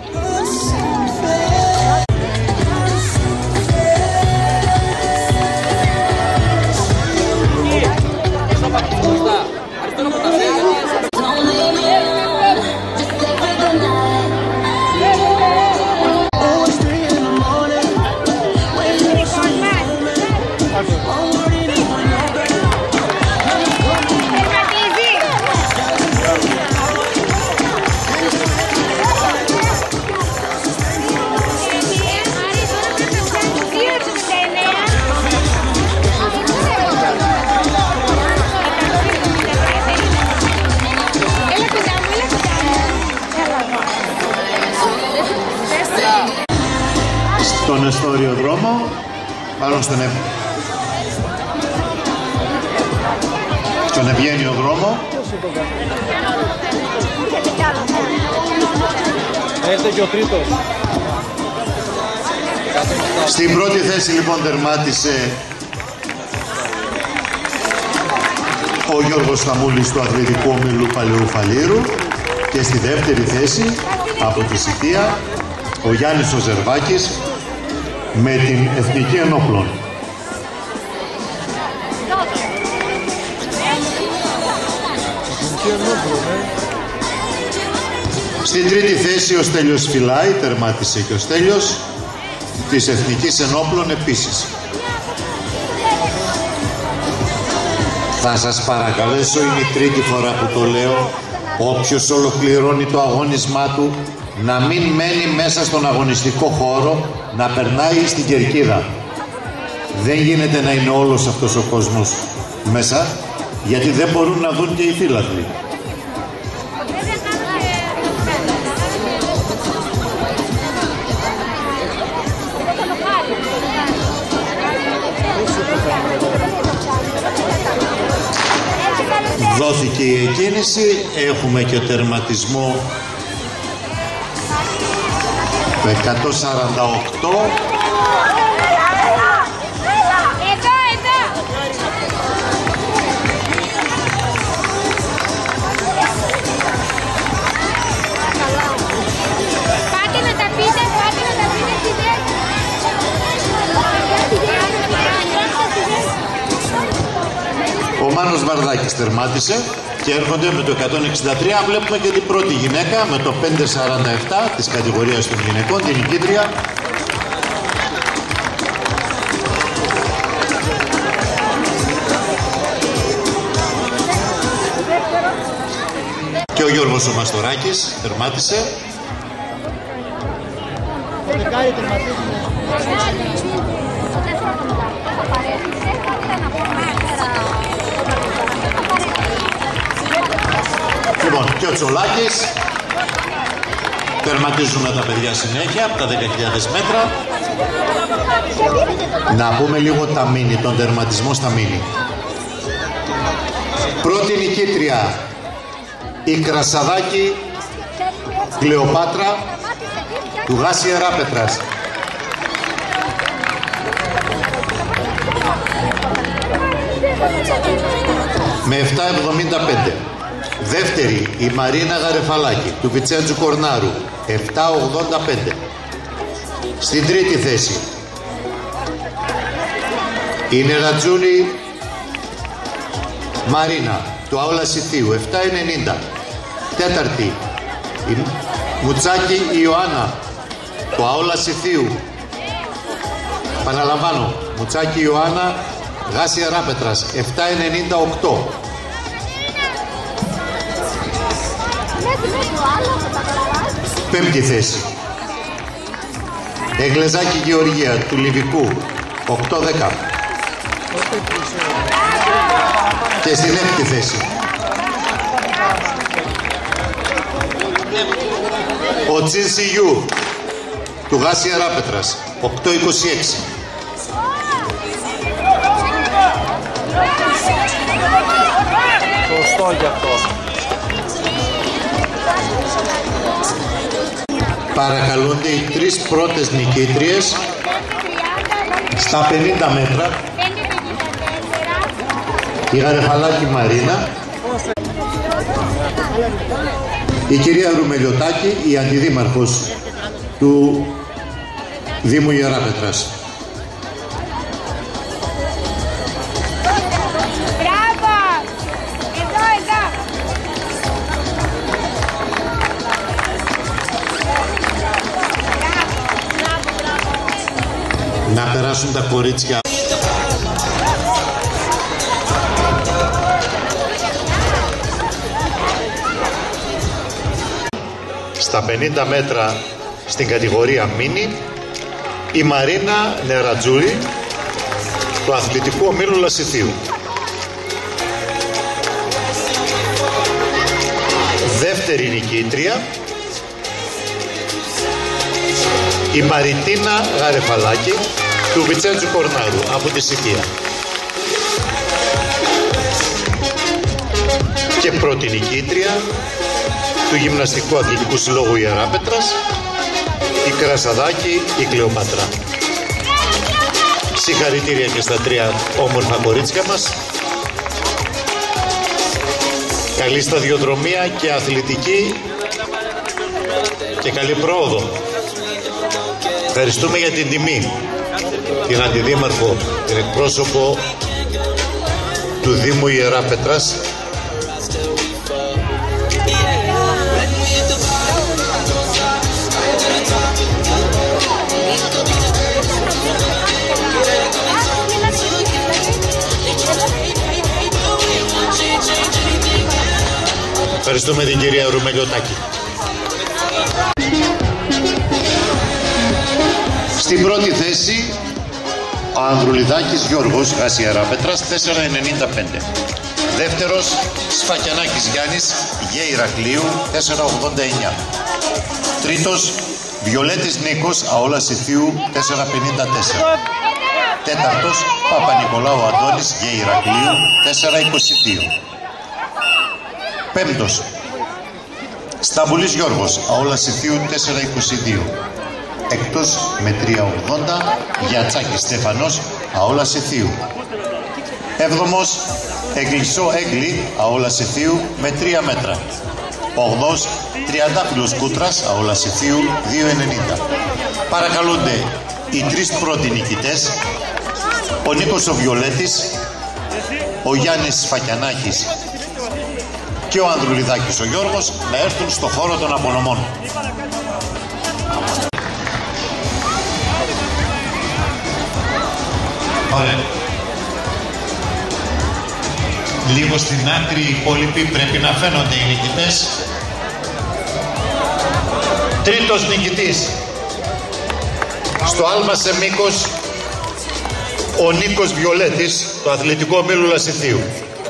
Στον εστόριο δρόμο, πάνω στον, ευ... στον Ευγένιο δρόμο. Έρθε και ο τρίτος. Στην πρώτη θέση λοιπόν τερμάτισε ο Γιώργος Σταμούλης του αθλητικού ομίλου Παλαιού Φαλήρου και στη δεύτερη θέση από τη Σιτία ο Γιάννης ο Ζερβάκης με την Εθνική Ενόπλων. Στην τρίτη θέση ο Στέλιος Φυλάη, τερμάτισε και ο Στέλιος της Εθνικής Ενόπλων επίσης. Θα σας παρακαλέσω, είναι η τρίτη φορά που το λέω, όποιος ολοκληρώνει το αγώνισμά του να μην μένει μέσα στον αγωνιστικό χώρο, να περνάει στην κερκίδα. Δεν γίνεται να είναι όλος αυτός ο κόσμος μέσα, γιατί δεν μπορούν να δουν και οι φύλαθλοι. Δόθηκε η εκκίνηση, έχουμε και τερματισμό το εκατόν σαράντα οκτώ. Εδώ, εδώ. Πάτε να τα πείτε, πάτε να τα πείτε στη θέση. Ο Μάνος Βαρδάκης τερμάτισε και έρχονται με το εκατόν εξήντα τρία. Βλέπουμε και την πρώτη γυναίκα με το πεντακόσια σαράντα επτά της κατηγορίας των γυναικών, την νικήτρια. Και ο Γιώργος ο Μαστοράκης τερμάτισε. Λοιπόν, και ο Τσολάκης. Τερματίζουμε τα παιδιά συνέχεια από τα δέκα χιλιάδες μέτρα. Να πούμε λίγο τα μίνι, τον τερματισμό στα μίνι. Πρώτη νικήτρια η Κρασαδάκη Κλεοπάτρα του Γάση Ιεράπετρας. Με επτά εβδομήντα πέντε. Δεύτερη η Μαρίνα Γαρεφαλάκη του Βιτσέντζου Κορνάρου, επτά ογδόντα πέντε. Στην τρίτη θέση η Νερατζούνη Μαρίνα του Άουλα Σιθίου, επτά ενενήντα. Τέταρτη η Μουτσάκη Ιωάννα του Άουλα Σιθίου. Παναλαμβάνω, Μουτσάκη Ιωάννα, Γάση Ιεράπετρας, επτά ενενήντα οκτώ. Πέμπτη θέση Εγλεζάκη Γεωργία του Λιβικού, οκτώ δέκα. Και στην έκτη θέση ο Τσίνσιγιου του Γάση Ιεράπετρας, οκτώ είκοσι έξι. Σωστό γι' αυτό. Παρακαλούνται οι τρεις πρώτες νικήτριες στα πενήντα μέτρα. Η Γαρεφαλάκη Μαρίνα, η κυρία Ρουμελιωτάκη, η αντιδήμαρχος του Δήμου Ιεράπετρας. Να περάσουν τα κορίτσια. Στα πενήντα μέτρα στην κατηγορία μίνι η Μαρίνα Νερατζούρη του Αθλητικού Ομίλου Λασιθίου. Δεύτερη νικήτρια η Μαριτίνα Γαρεφαλάκη του Βιτσέντζου Κορνάρου από τη Σικία. Και πρώτη νικήτρια του Γυμναστικού Αθλητικού Συλλόγου Ιεράπετρας, η Κρασαδάκη η Κλεοπάτρα. Συγχαρητήρια και στα τρία όμορφα κορίτσια μας. Καλή σταδιοδρομία και αθλητική και καλή πρόοδο. Ευχαριστούμε για την τιμή, την αντιδήμαρχο, την εκπρόσωπο του Δήμου Ιεράπετρας. Ευχαριστούμε την κυρία Ρουμελιωτάκη. Στην πρώτη θέση ο Ανδρουλιδάκης Γιώργος, Γάση Ιεράπετρας, τέσσερα ενενήντα πέντε. Δεύτερος Σφακιανάκης Γιάννης, Γε Ηρακλείου, τέσσερα ογδόντα εννιά. Τρίτος Βιολέτης Νίκος, Αόλας Ιθίου, τέσσερα πενήντα τέσσερα. Τέταρτος Παπα-Νικολάου Αντώνης, Γε Ηρακλείου, τέσσερα είκοσι δύο. Πέμπτος Σταμπουλής Γιώργος, Αόλας Ιθίου, τέσσερα είκοσι δύο. Έκτος με τρία ογδόντα Γιατσάκης Στέφανος, Αόλας Ιθίου. Έβδομος Εγκλισό Έγκλη, Αόλας Ιθίου, με τρία μέτρα. Ογδός Τριαντάφυλλος Κούτρας, Αόλας Ιθίου, δύο ενενήντα. Παρακαλούνται οι τρεις πρώτοι νικητές, ο Νίκος ο Βιολέτης, ο Γιάννης Σφακιανάκης και ο Ανδρουλιδάκης ο Γιώργος, να έρθουν στο χώρο των απονομών. Ωραία. Λίγο στην άκρη οι υπόλοιποι πρέπει να φαίνονται οι νικητές. Τρίτος νικητής στο άλμα σε μήκος, ο Νίκος Βιολέτης, το αθλητικό ομίλου Λασιθίου.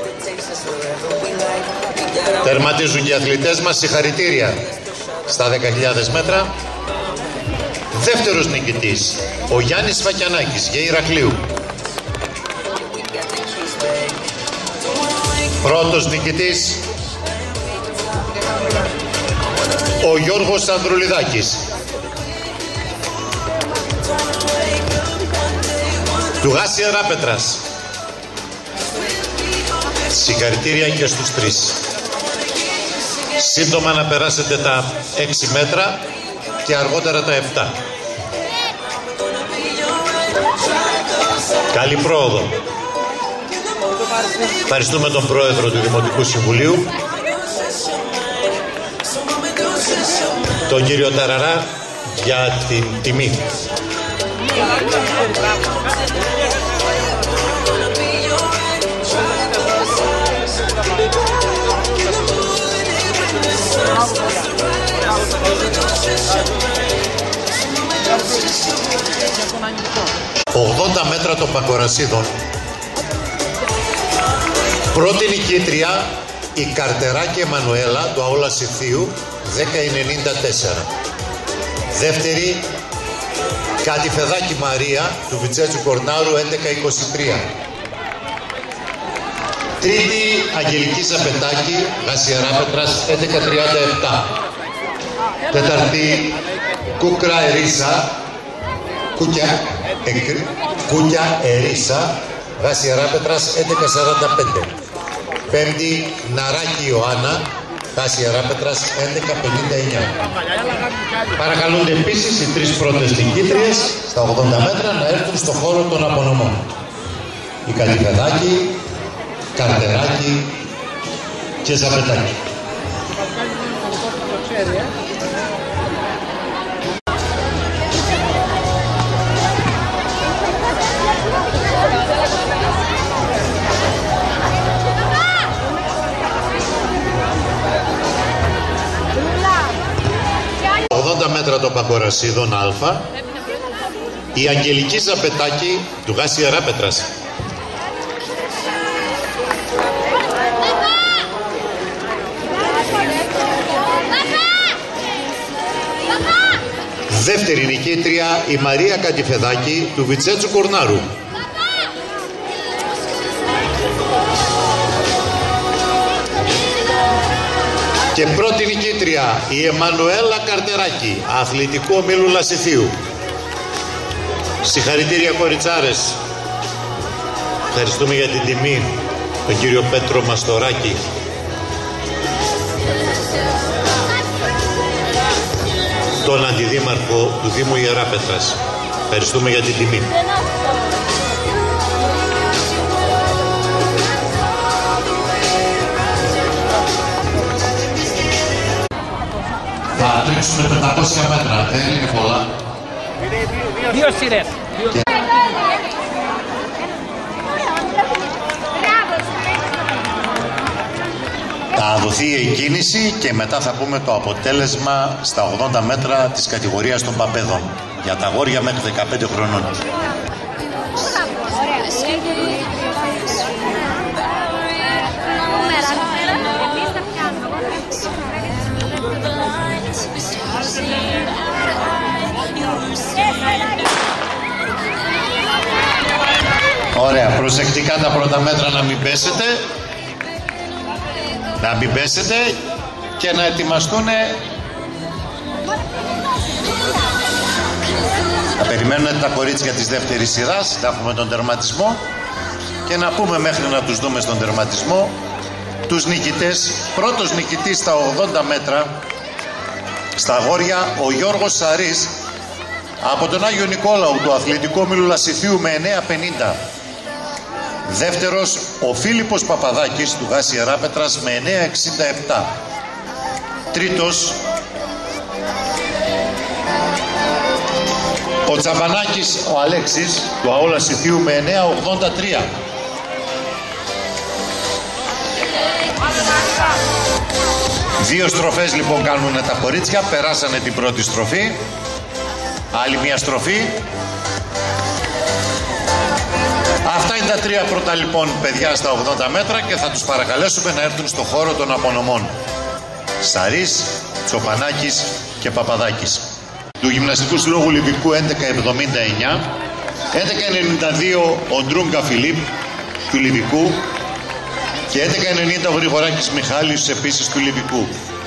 Τερματίζουν και οι αθλητές μας, συγχαρητήρια στα δέκα χιλιάδες μέτρα. Δεύτερος νικητής, ο Γιάννης Σφακιανάκης, Γε Ηρακλείου. Πρώτος νικητής, ο Γιώργος Ανδρουλιδάκης, του Γάση Ιεράπετρας. Συγχαρητήρια και στους τρεις. Σύντομα να περάσετε τα έξι μέτρα και αργότερα τα επτά. Καλή πρόοδο. Ευχαριστούμε τον Πρόεδρο του Δημοτικού Συμβουλίου, τον κύριο Ταραρά, για την τιμή. ογδόντα μέτρα των Πακορασίδων. Πρώτη νικήτρια η Καρτεράκη Εμμανουέλα του Αόλας Ιθίου, δέκα ενενήντα τέσσερα. Δεύτερη Κατηφεδάκη Μαρία του Βιτσέτσου Κορνάρου, έντεκα είκοσι τρία. Τρίτη Αγγελική Σαπετάκη, Γάση Ιεράπετρας, έντεκα τριάντα επτά. Τέταρτη Κούκρα Ερίσα, Κούκια, εκ, Κούκια Ερίσα, Γάση Ιεράπετρας, έντεκα σαράντα πέντε. Πέμπτη Ναράκη Ιωάννα, Γάση Ιεράπετρας, έντεκα πενήντα εννιά. Παρακαλούνται επίσης οι τρεις πρώτες νικήτριες στα ογδόντα μέτρα να έρθουν στο χώρο των απονομών. Η Κατηφεδάκη, Καρτεράκη και Ζαπετάκη. ογδόντα μέτρα των Παγκορασίδων Α, η Αγγελική Ζαπετάκη του Γάση Ιεράπετρας. Δεύτερη νικήτρια η Μαρία Κατηφεδάκη του Βιτσέτσου Κορνάρου. Και πρώτη νικήτρια η Εμμανουέλα Καρτεράκη, αθλητικού ομίλου Λασιθίου. Συγχαρητήρια κοριτσάρες. Ευχαριστούμε για την τιμή τον κύριο Πέτρο Μαστοράκη. Τον Αντιδήμαρχο του Δήμου Ιεράπετρας. Ευχαριστούμε για την τιμή. Θα τρέξουμε πεντακόσια μέτρα, δεν είναι πολλά. Δύο σειρές. Θα δοθεί η κίνηση και μετά θα πούμε το αποτέλεσμα στα ογδόντα μέτρα της κατηγορίας των παπέδων για τα αγόρια μέχρι δεκαπέντε χρονών. Ωραία, προσεκτικά τα πρώτα μέτρα, να μην πέσετε, να μην πέσετε και να ετοιμαστούν. Θα περιμένουν τα κορίτσια της δεύτερης σειράς, θα έχουμε τον τερματισμό και να πούμε μέχρι να τους δούμε στον τερματισμό τους νικητές. Πρώτος νικητής στα ογδόντα μέτρα στα αγόρια, ο Γιώργος Σαρής από τον Άγιο Νικόλαου του Αθλητικού Όμιλου Λασιθίου με εννέα πενήντα. Δεύτερος, ο Φίλιππος Παπαδάκης του Γάση Ιεράπετρας με εννέα εξήντα επτά. Τρίτος, ο Τσαμπανάκης ο Αλέξης του ΑΟ Λασιθίου με εννέα ογδόντα τρία. Δύο στροφές λοιπόν κάνουν τα κορίτσια, περάσανε την πρώτη στροφή. Άλλη μια στροφή. Αυτά είναι τα τρία πρώτα λοιπόν παιδιά στα ογδόντα μέτρα και θα τους παρακαλέσουμε να έρθουν στο χώρο των απονομών. Σαρής, Τσοπανάκης και Παπαδάκης. Του Γυμναστικού Συλλόγου Λιβικού έντεκα εβδομήντα εννέα, έντεκα ενενήντα δύο ο Ντρούγκα Φιλίπ του Λιβικού και έντεκα ενενήντα ο Γρηγοράκης Μιχάλης επίσης του Λιβικού.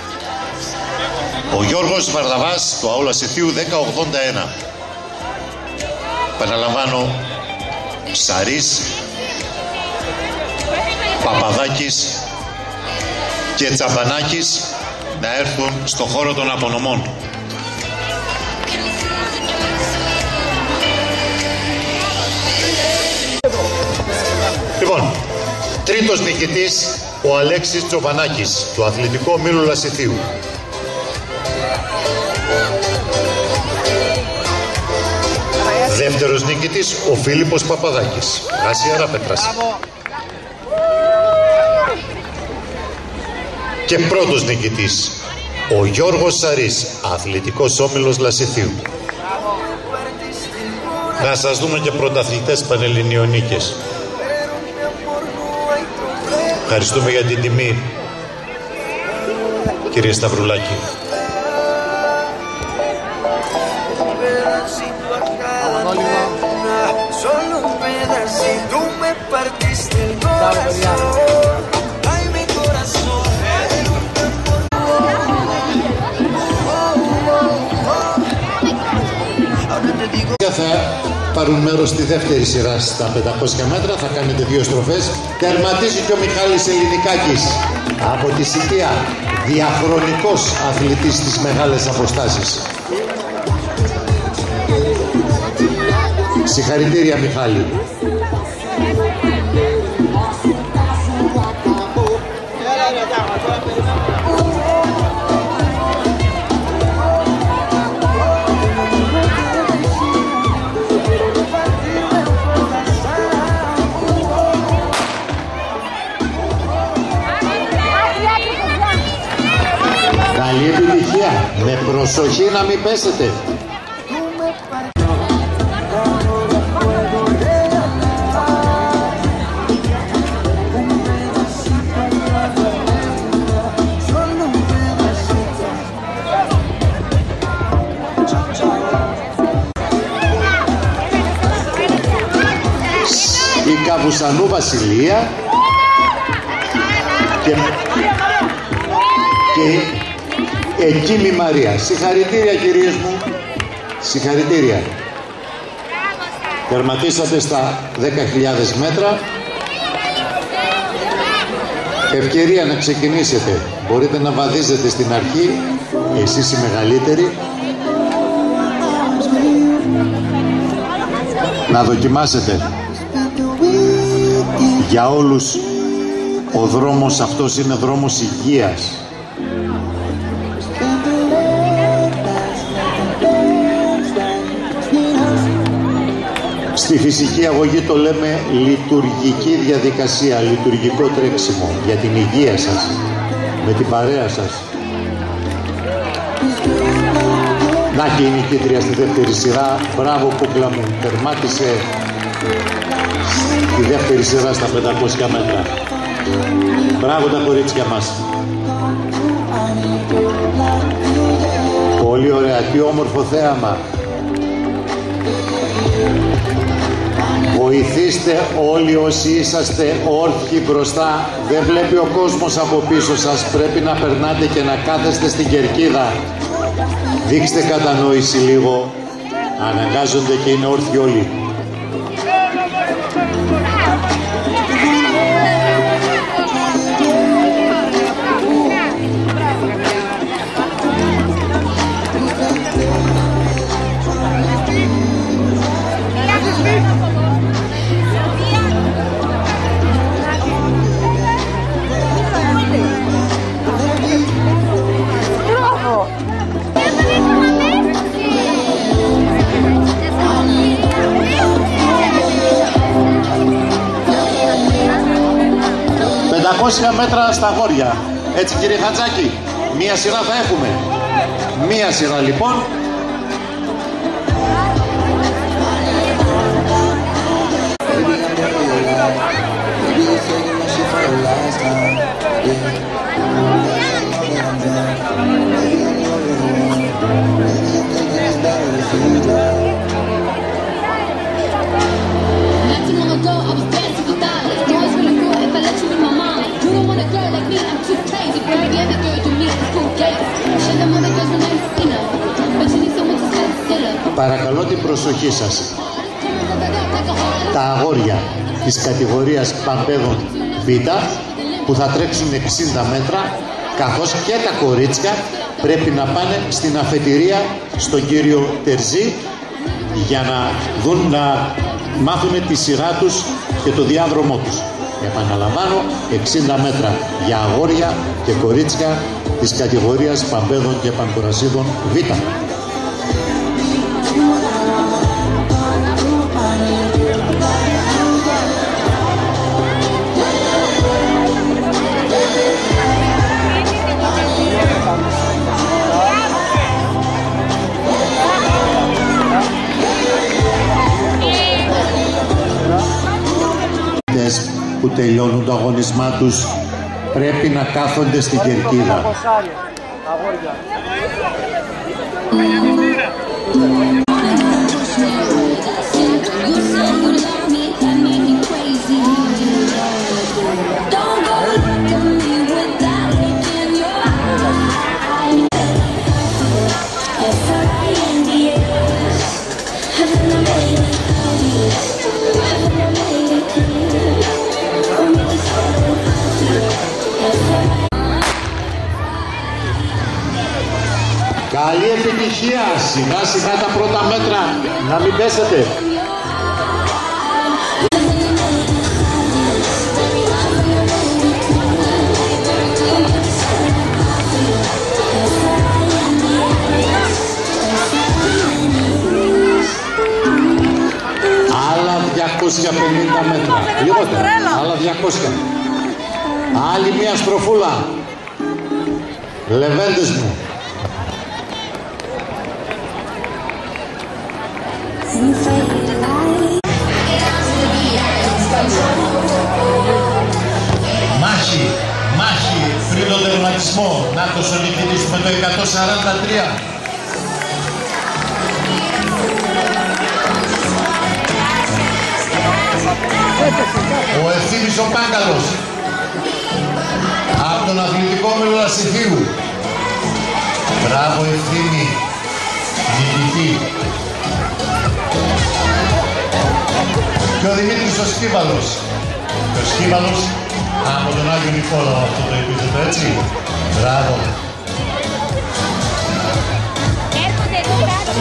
Ο Γιώργος Βαρδαβάς του ΑΟ Λασιθίου δέκα ογδόντα ένα. Παραλαμβάνω, Σαρής, Παπαδάκης και Τσαμπανάκης να έρθουν στο χώρο των απονομών. Λοιπόν, τρίτος νικητής ο Αλέξης Τσοπανάκης του Αθλητικού Ομίλου Λασιθίου. Δεύτερος νικητής ο Φίλιππος Παπαδάκης, Γάση Ιεράπετρας. Και πρώτος νικητής ο Γιώργος Σαρής, Αθλητικός Όμιλος Λασιθίου. Να σας δούμε και πρωταθλητές πανελληνιονίκες. Ευχαριστούμε για την τιμή, κύριε Σταυρουλάκη. Θα πάρουν μέρος στη δεύτερη σειρά στα πεντακόσια μέτρα, θα κάνετε δύο στροφές. Τερματίζει και ο Μιχάλης Ελληνικάκης από τη Σιτία, διαχρονικός αθλητής στις μεγάλες αποστάσεις. Συγχαρητήρια Μιχάλη. Καλή επιτυχία, με προσοχή να μην πέσετε. Η Καβουσανού Βασιλεία και, και Εκκίμη Μαρία. Συγχαρητήρια κυρίες μου, συγχαρητήρια. Τερματίσατε στα δέκα χιλιάδες μέτρα. Ευκαιρία να ξεκινήσετε. Μπορείτε να βαδίζετε στην αρχή, εσείς οι μεγαλύτεροι. Να δοκιμάσετε. Για όλους ο δρόμος αυτός είναι δρόμος υγείας. Στη φυσική αγωγή το λέμε λειτουργική διαδικασία, λειτουργικό τρέξιμο για την υγεία σας. με την παρέα σας. Να και η νικήτρια στη δεύτερη σειρά. Μπράβο κούκλα μου, τερμάτισε στη δεύτερη σειρά στα πεντακόσια μέτρα. Μπράβο τα κορίτσια μας. Πολύ ωραία, τι όμορφο θέαμα. Βοηθήστε όλοι όσοι είσαστε όρθιοι μπροστά. Δεν βλέπει ο κόσμος από πίσω σας. Πρέπει να περνάτε και να κάθεστε στην κερκίδα. Δείξτε κατανόηση λίγο. Αναγκάζονται και είναι όρθιοι όλοι. πεντακόσια μέτρα στα αγόρια. Έτσι κύριε Χατζάκη, μία σειρά θα έχουμε. Μία σειρά λοιπόν. Παρακαλώ την προσοχή σας. Τα αγόρια της κατηγορίας Παμπέδων Β που θα τρέξουν εξήντα μέτρα, καθώς και τα κορίτσια πρέπει να πάνε στην αφετηρία στον κύριο Τερζή για να δουν, να μάθουν τη σειρά τους και το διάδρομό τους. Επαναλαμβάνω, εξήντα μέτρα για αγόρια και κορίτσια της κατηγορίας Παμπέδων και Πανκουρασίδων Β. Που τελειώνουν το αγωνισμά τους πρέπει να κάθονται στην κερκίδα. Καλή επιτυχία, σιγά σιγά τα πρώτα μέτρα, να μην πέσετε. Άλλα διακόσια πενήντα μέτρα, λιγότερα, άλλα διακόσια. Άλλη μία στροφούλα, λεβέντες μου. Μάχη, μάχη πριν τον τερματισμό. Νάτος ο νικητής με το εκατόν σαράντα τρία. Ο Ευθύμης ο Πάγκαλος από τον αθλητικό Μελασιθίου. Μπράβο Ευθύμη, νικητή. Και ο Δημήτρης ο Σκύβαλος. Ο Σκύβαλος από τον Άγιο Νικόλαο αυτό το επίθετο, έτσι. Μπράβο. Έρχονται εδώ κάτω.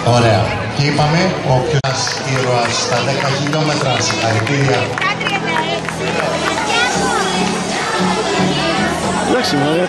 Ωραία. Και είπαμε, όποιος ήρωας στα δέκα χιλιόμετρα, συγχαρητήρια. Εντάξει, μωρέ.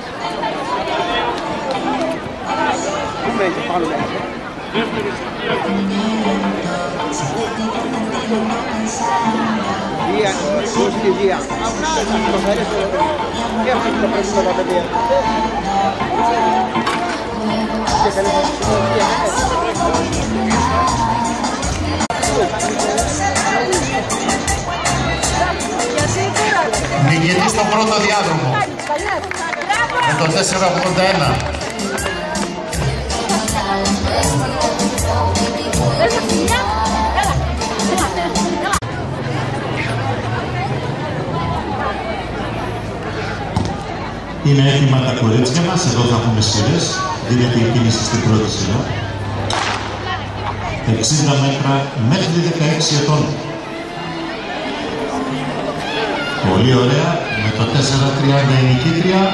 Νικητή στον πρώτο διάδρομο με το τέσσερα ογδόντα ένα. Είναι έτοιμα τα κορίτσια μας, εδώ θα έχουμε σειρές, δίνεται η κίνηση στην πρώτη σειρά. εξήντα μέτρα μέχρι δεκαέξι ετών. Πολύ ωραία, με το τέσσερα τριάντα η νικήτρια.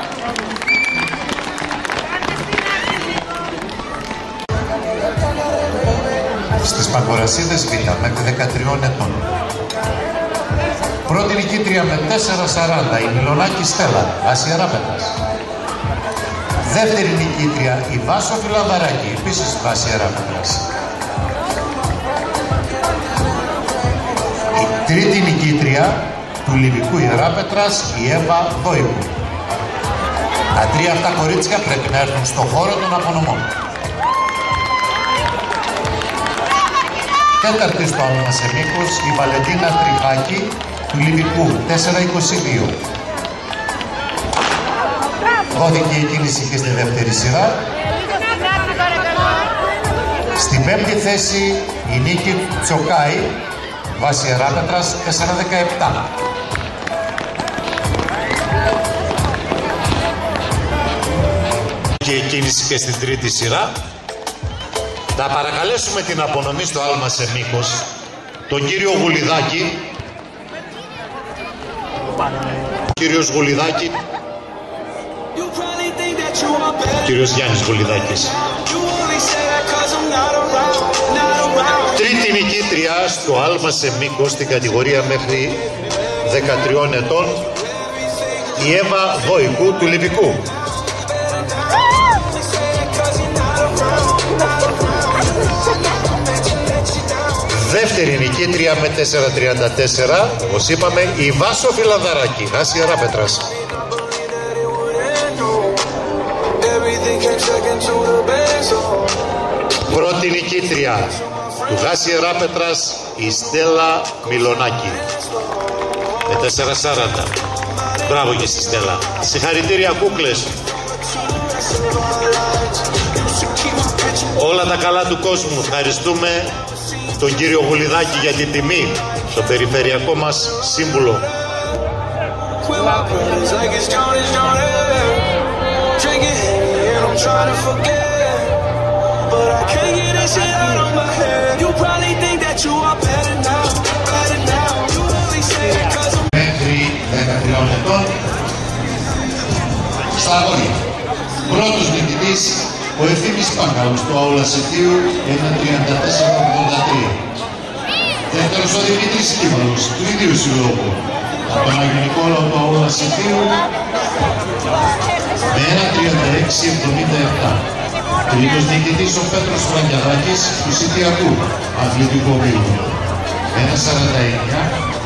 Στις Παγκορασίδες Β μέχρι δεκατρία ετών. Πρώτη νικήτρια με τέσσερα σαράντα η Μιλονάκη Στέλλα, Άσια Ράπετας. Δεύτερη νικήτρια η Βάσο Φιλανδαράκη, επίσης Άσια Ράπετας. Η τρίτη νικήτρια του Λιβικού Ιεράπετρας, η Εύα Δόικου. Τα τρία αυτά κορίτσια πρέπει να έρθουν στο χώρο των απονομών. Τέταρτη στο άλμα σε μήκος η Βαλεντίνα Τριχάκη του Λιβικού, τέσσερα είκοσι δύο. Δόθηκε η κίνηση και στη δεύτερη σειρά. Στην πέμπτη θέση η Νίκη Τσοκάη, βάση Ιεράπετρας, τέσσερα δεκαεπτά. Και η κίνηση και στην τρίτη σειρά. Θα παρακαλέσουμε την απονομή στο άλμα σε μήκος τον κύριο Γουλιδάκη. Ο κύριος Γουλιδάκη. Ο κύριος Γιάννης Γουλιδάκης. Τρίτη νικήτρια στο άλμα σε μήκος στην κατηγορία μέχρι δεκατρία ετών, η Εύα Δόικου του Λιβικού. Δεύτερη νικήτρια με τέσσερα τριάντα τέσσερα, όπως είπαμε, η Βάσο Φιλανδαράκη, Άσια Ράπετρας. Πρώτη νικήτρια του Γάση Ράπετρας, η Στέλλα Μιλονάκη, με τέσσερα σαράντα. Μπράβο και στη Στέλλα. Συγχαρητήρια κούκλες. Όλα τα καλά του κόσμου. Ευχαριστούμε τον κύριο Γουλιδάκη για την τιμή, τον περιφερειακό μας σύμβουλο. Μέχρι δεκατρία ετών στα αγόρια. Πρώτος νικητής ο Ευθύμης Παγκάλου του Αουλασιτίου, ένα τριάντα τέσσερα ογδόντα τρία. Δεύτερος ο Δημήτρης Κύβαλος του ίδιου συλλόγου από τον Άγιο Νικόλαο του Αουλασιτίου με ένα τριάντα έξι εβδομήντα επτά. Τρίτος νικητής ο Πέτρος Φραγκιαδάκης του Σιτιακού Αθλητικού Ομίλου, ένα σαράντα εννιά.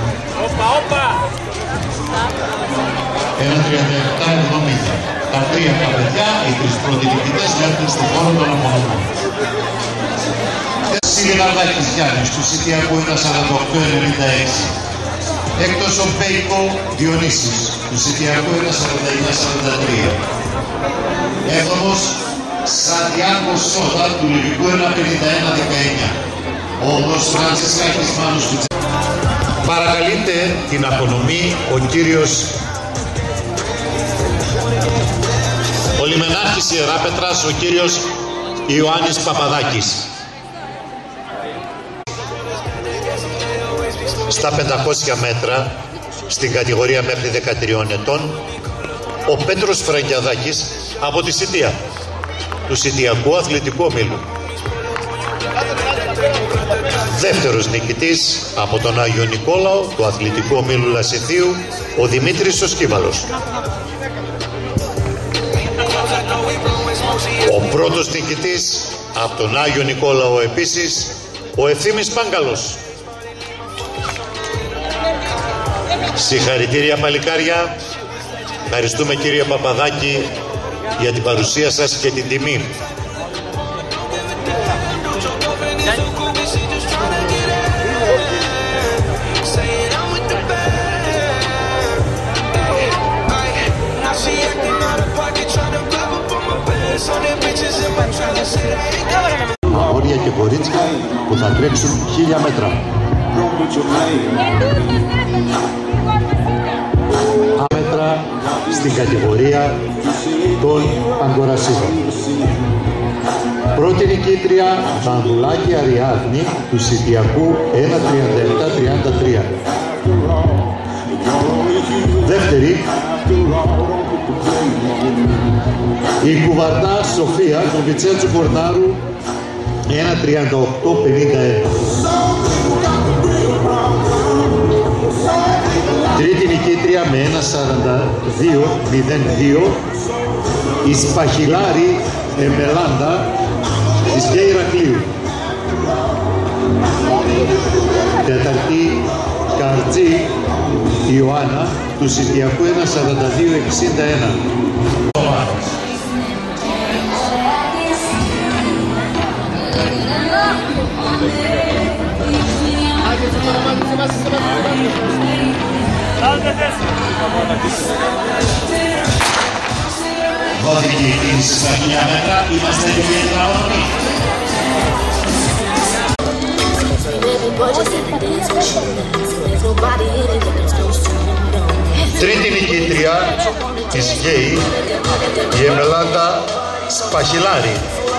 ένα τριάντα επτά εβδομήντα. Τα τρία από τα παιδιά, οι τρεις πρώτοι νικητές, έρθουν στον χώρο των απονομών. Σιλιναρδάκης Γιάννης του Σιτιακού, ένα σαράντα οκτώ ενενήντα έξι. Έκτος ο Μπέικο Διονύσης του Σιτιακού, ένα σαράντα εννιά σαράντα τρία. Έβδομος Σαντιάκο Σότα του Λιβικού, ένα πενήντα ένα δεκαεννιά. Όγδος Φραντσισκάκης Μάνος του Τσακ. Παρακαλείται την απονομή ο κύριος ο Λιμενάρχης Ιεράπετρας, ο κύριος Ιωάννης Παπαδάκης. Στα πεντακόσια μέτρα, στην κατηγορία μέχρι δεκατρία ετών, ο Πέτρος Φραγκιαδάκης από τη Σιτία, του Σιτιακού Αθλητικού Ομίλου. Δεύτερος νικητής από τον Άγιο Νικόλαο του Αθλητικού Ομίλου Λασιθίου, ο Δημήτρης ο Σκύβαλος. Ο πρώτος νικητής από τον Άγιο Νικόλαο επίσης, ο Ευθύμης Πάγκαλος. Συγχαρητήρια παλικάρια. Ευχαριστούμε κύριε Παπαδάκη για την παρουσία σας και την τιμή. Αγόρια και κορίτσια που θα τρέξουν χίλια μέτρα. Μέτρα στην κατηγορία των Αγκορασίδων. Πρώτη νικήτρια Βανδουλάκη Αριάδνη του Σιτιακού ένα τριάντα επτά τριάντα τρία. Δεύτερη η Κουβαρτά Σοφία του Βιτσέντσου Κορνάρου ένα τριάντα οκτώ πενήντα ένα. Τρίτη νικήτρια με ένα σαράντα δύο μηδέν δύο η Σπαχυλάρη Εμελάντα της Γκέι Ηρακλείου. Τέταρτη Καρτζή Ιωάννα του Σιτιακού ένα σαράντα δύο εξήντα ένα. Δόθηκε η κίνηση στα χίλια μέτρα, είμαστε έτοιμοι για την Τρίτη νικήτρια της Γκέι, η Εμελάντα Σπαχυλάρη.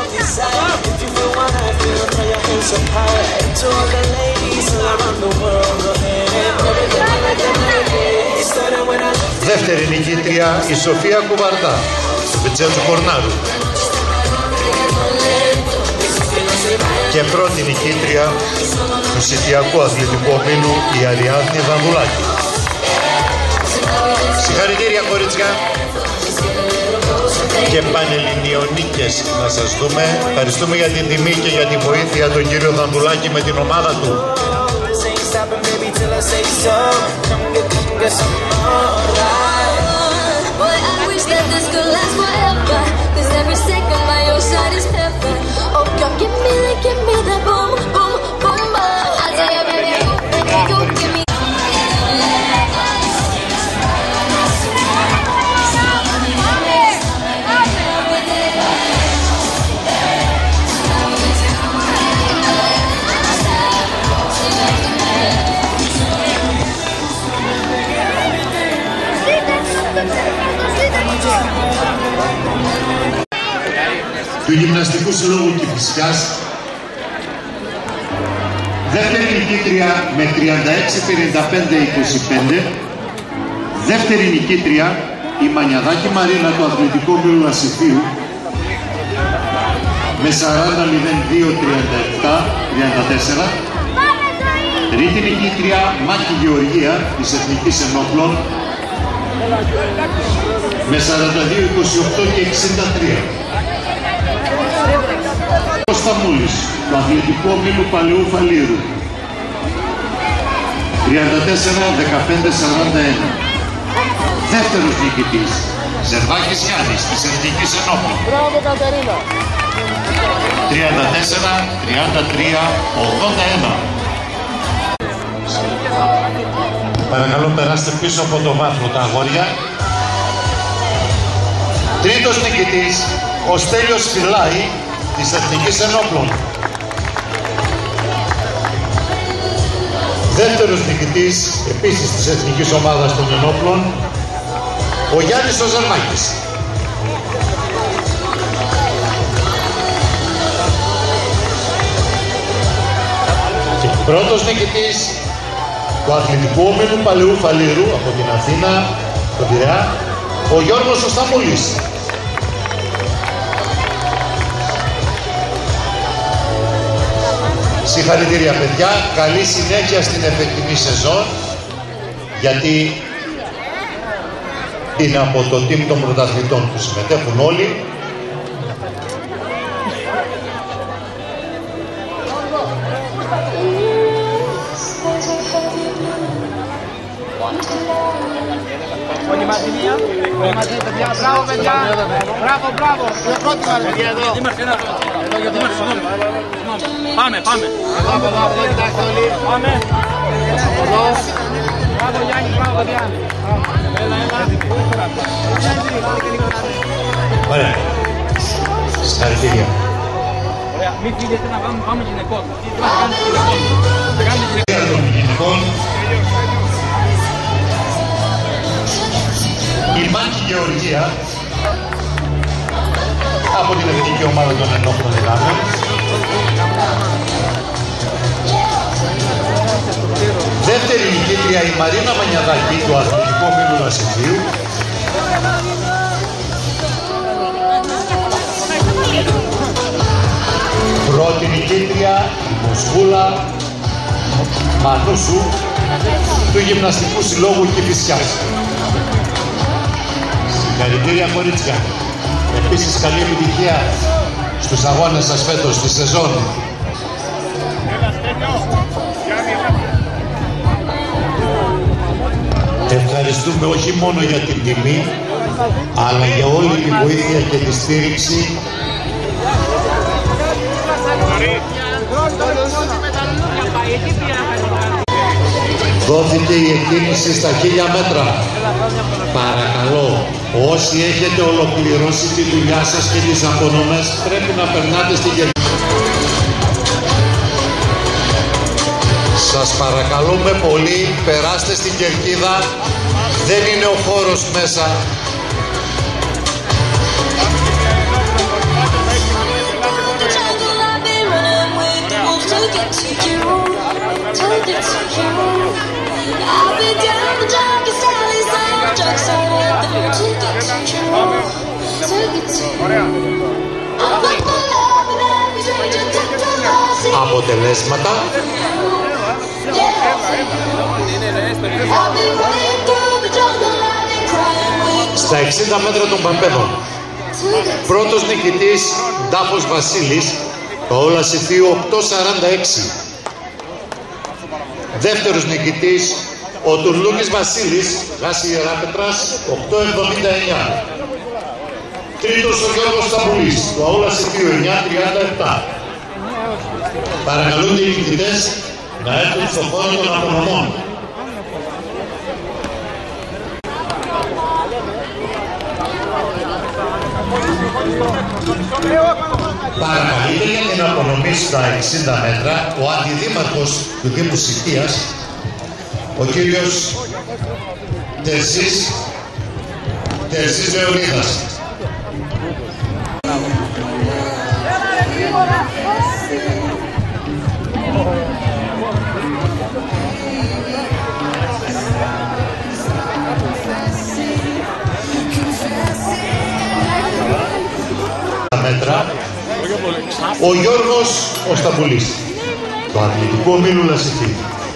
Δεύτερη νικήτρια η Σοφία Κουβαρτά του Βιτσέντσου Κορνάρου. Και πρώτη νικήτρια του Σιτιακού Αθλητικού Ομίλου η Αριάδνη Βανδουλάκη. Συγχαρητήρια κορίτσια και πανελληνιονίκες να σας δούμε. Ευχαριστούμε για την τιμή και για τη βοήθεια τον κύριο Βανδουλάκη με την ομάδα του. του Γυμναστικού Συλλόγου Κηφισιάς. Δεύτερη νικήτρια με τριάντα έξι πενήντα πέντε είκοσι πέντε. Δεύτερη νικήτρια η Μανιαδάκη Μαρίνα του Αθλητικού Ομίλου Λασιθίου με σαράντα μηδέν δύο τριάντα επτά τριάντα τέσσερα. Τρίτη νικήτρια Μάκη Γεωργία της Εθνικής Ενόπλων με σαράντα δύο είκοσι οκτώ και εξήντα τρία. Κωσταμούλης του Αθλητικού Ομίλου Παλαιού Φαλήρου τριάντα τέσσερα δεκαπέντε σαράντα ένα. Δεύτερος νικητής Ζερβάκης Γιάννης της Εθνικής Ενόπλων. Μπράβο Κατερίνα. τριάντα τέσσερα τριάντα τρία ογδόντα ένα. Παρακαλώ περάστε πίσω από το βάθρο τα αγόρια. Τρίτος νικητής ο Στέλιος Φυλάη της Εθνικής Ενόπλων. Δεύτερος νικητής επίσης της Εθνικής Ομάδας των Ενόπλων ο Γιάννης ο Ζερμάκης. Και πρώτος νικητής του Αθλητικού Ομίλου Παλαιού Φαλήρου από την Αθήνα, τον Πειραιά, ο Γιώργος ο Σταμούλης. Συγχαρητήρια παιδιά, καλή συνέχεια στην εφετινή σεζόν, γιατί είναι από το team των πρωταθλητών που συμμετέχουν όλοι. Όλοι μαζί μία. Όλοι μαζί παιδιά. Μπράβο παιδιά. Μπράβο, μπράβο. Παιδιά εδώ. Πάμε, πάμε. Μπράβο, μπράβο. Κοιτάξτε όλοι. Πάμε. Μπράβο Γιάννη, μπράβο παιδιά. Έλα, έλα. Ωραία. Συγχαρητήρια. Ωραία. Μην φύγετε να πάμε γυναικών. Θα κάνουμε γυναικών. Η Μάκη Γεωργία από την εθνική ομάδα των ενόπλων δυνάμεων. Δεύτερη νικήτρια η Μαρίνα Μανιαδάκη του αθλητικού ομίλου Λασιθίου. Πρώτη νικήτρια η Μοσχούλα Μανούσου του Γυμναστικού Συλλόγου Κηφισιάς. Συγχαρητήρια κορίτσια. Επίσης καλή επιτυχία στους αγώνες σας φέτος στη σεζόν. Ευχαριστούμε όχι μόνο για την τιμή, αλλά για όλη τη βοήθεια και τη στήριξη. Δόθηκε η εκκίνηση στα χίλια μέτρα. Παρακαλώ, όσοι έχετε ολοκληρώσει τη δουλειά σας και τις απονομές, πρέπει να περνάτε στην κερκίδα. Σας παρακαλούμε πολύ, περάστε στην κερκίδα. Δεν είναι ο χώρος μέσα. Αποτελέσματα. Στα εξήντα μέτρα των Παμπέδων, πρώτος νικητής Ντάφος Βασίλης, το Όλα Σιθίου οκτώ σαράντα έξι. Δεύτερος νικητής ο Τουρλούκης Βασίλης, Γάση Ιεράπετρας, οκτώ εβδομήντα εννιά. Τρίτος ο Γιώργος Σταμπουλής, το Όλα Σιθίου εννιά τριάντα επτά. Παρακαλούνται οι νικητές να έρθουν στον χώρο των απονομών. Παρακαλείται για την απονομή στα εξήντα μέτρα ο αντιδήμαρχος του Δήμου Σιτίας, ο κύριος Τερσής, Τερσής Λεωνίδας. Μέτρα, ο Γιώργος ο Σταμπουλής, το αθλητικό ομίλου Λασιθίου.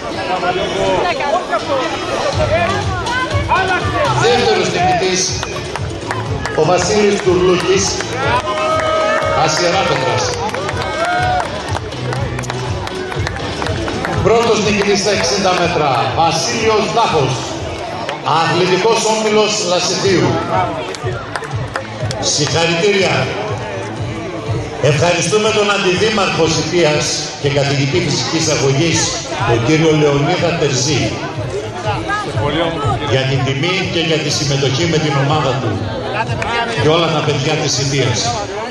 Δεύτερος νικητής ο Βασίλης Τουρλούκης, Ασιεράπετρας. Πρώτος νικητής στα εξήντα μέτρα, Βασίλειος Δάχος, αθλητικός όμιλος Λασιθίου. Συγχαρητήρια. Ευχαριστούμε τον Αντιδήμαρχο Σιτίας και καθηγητή φυσικής αγωγής, τον κύριο Λεωνίδα Τερζή, για την τιμή και για τη συμμετοχή με την ομάδα του και όλα τα παιδιά της Σιτίας.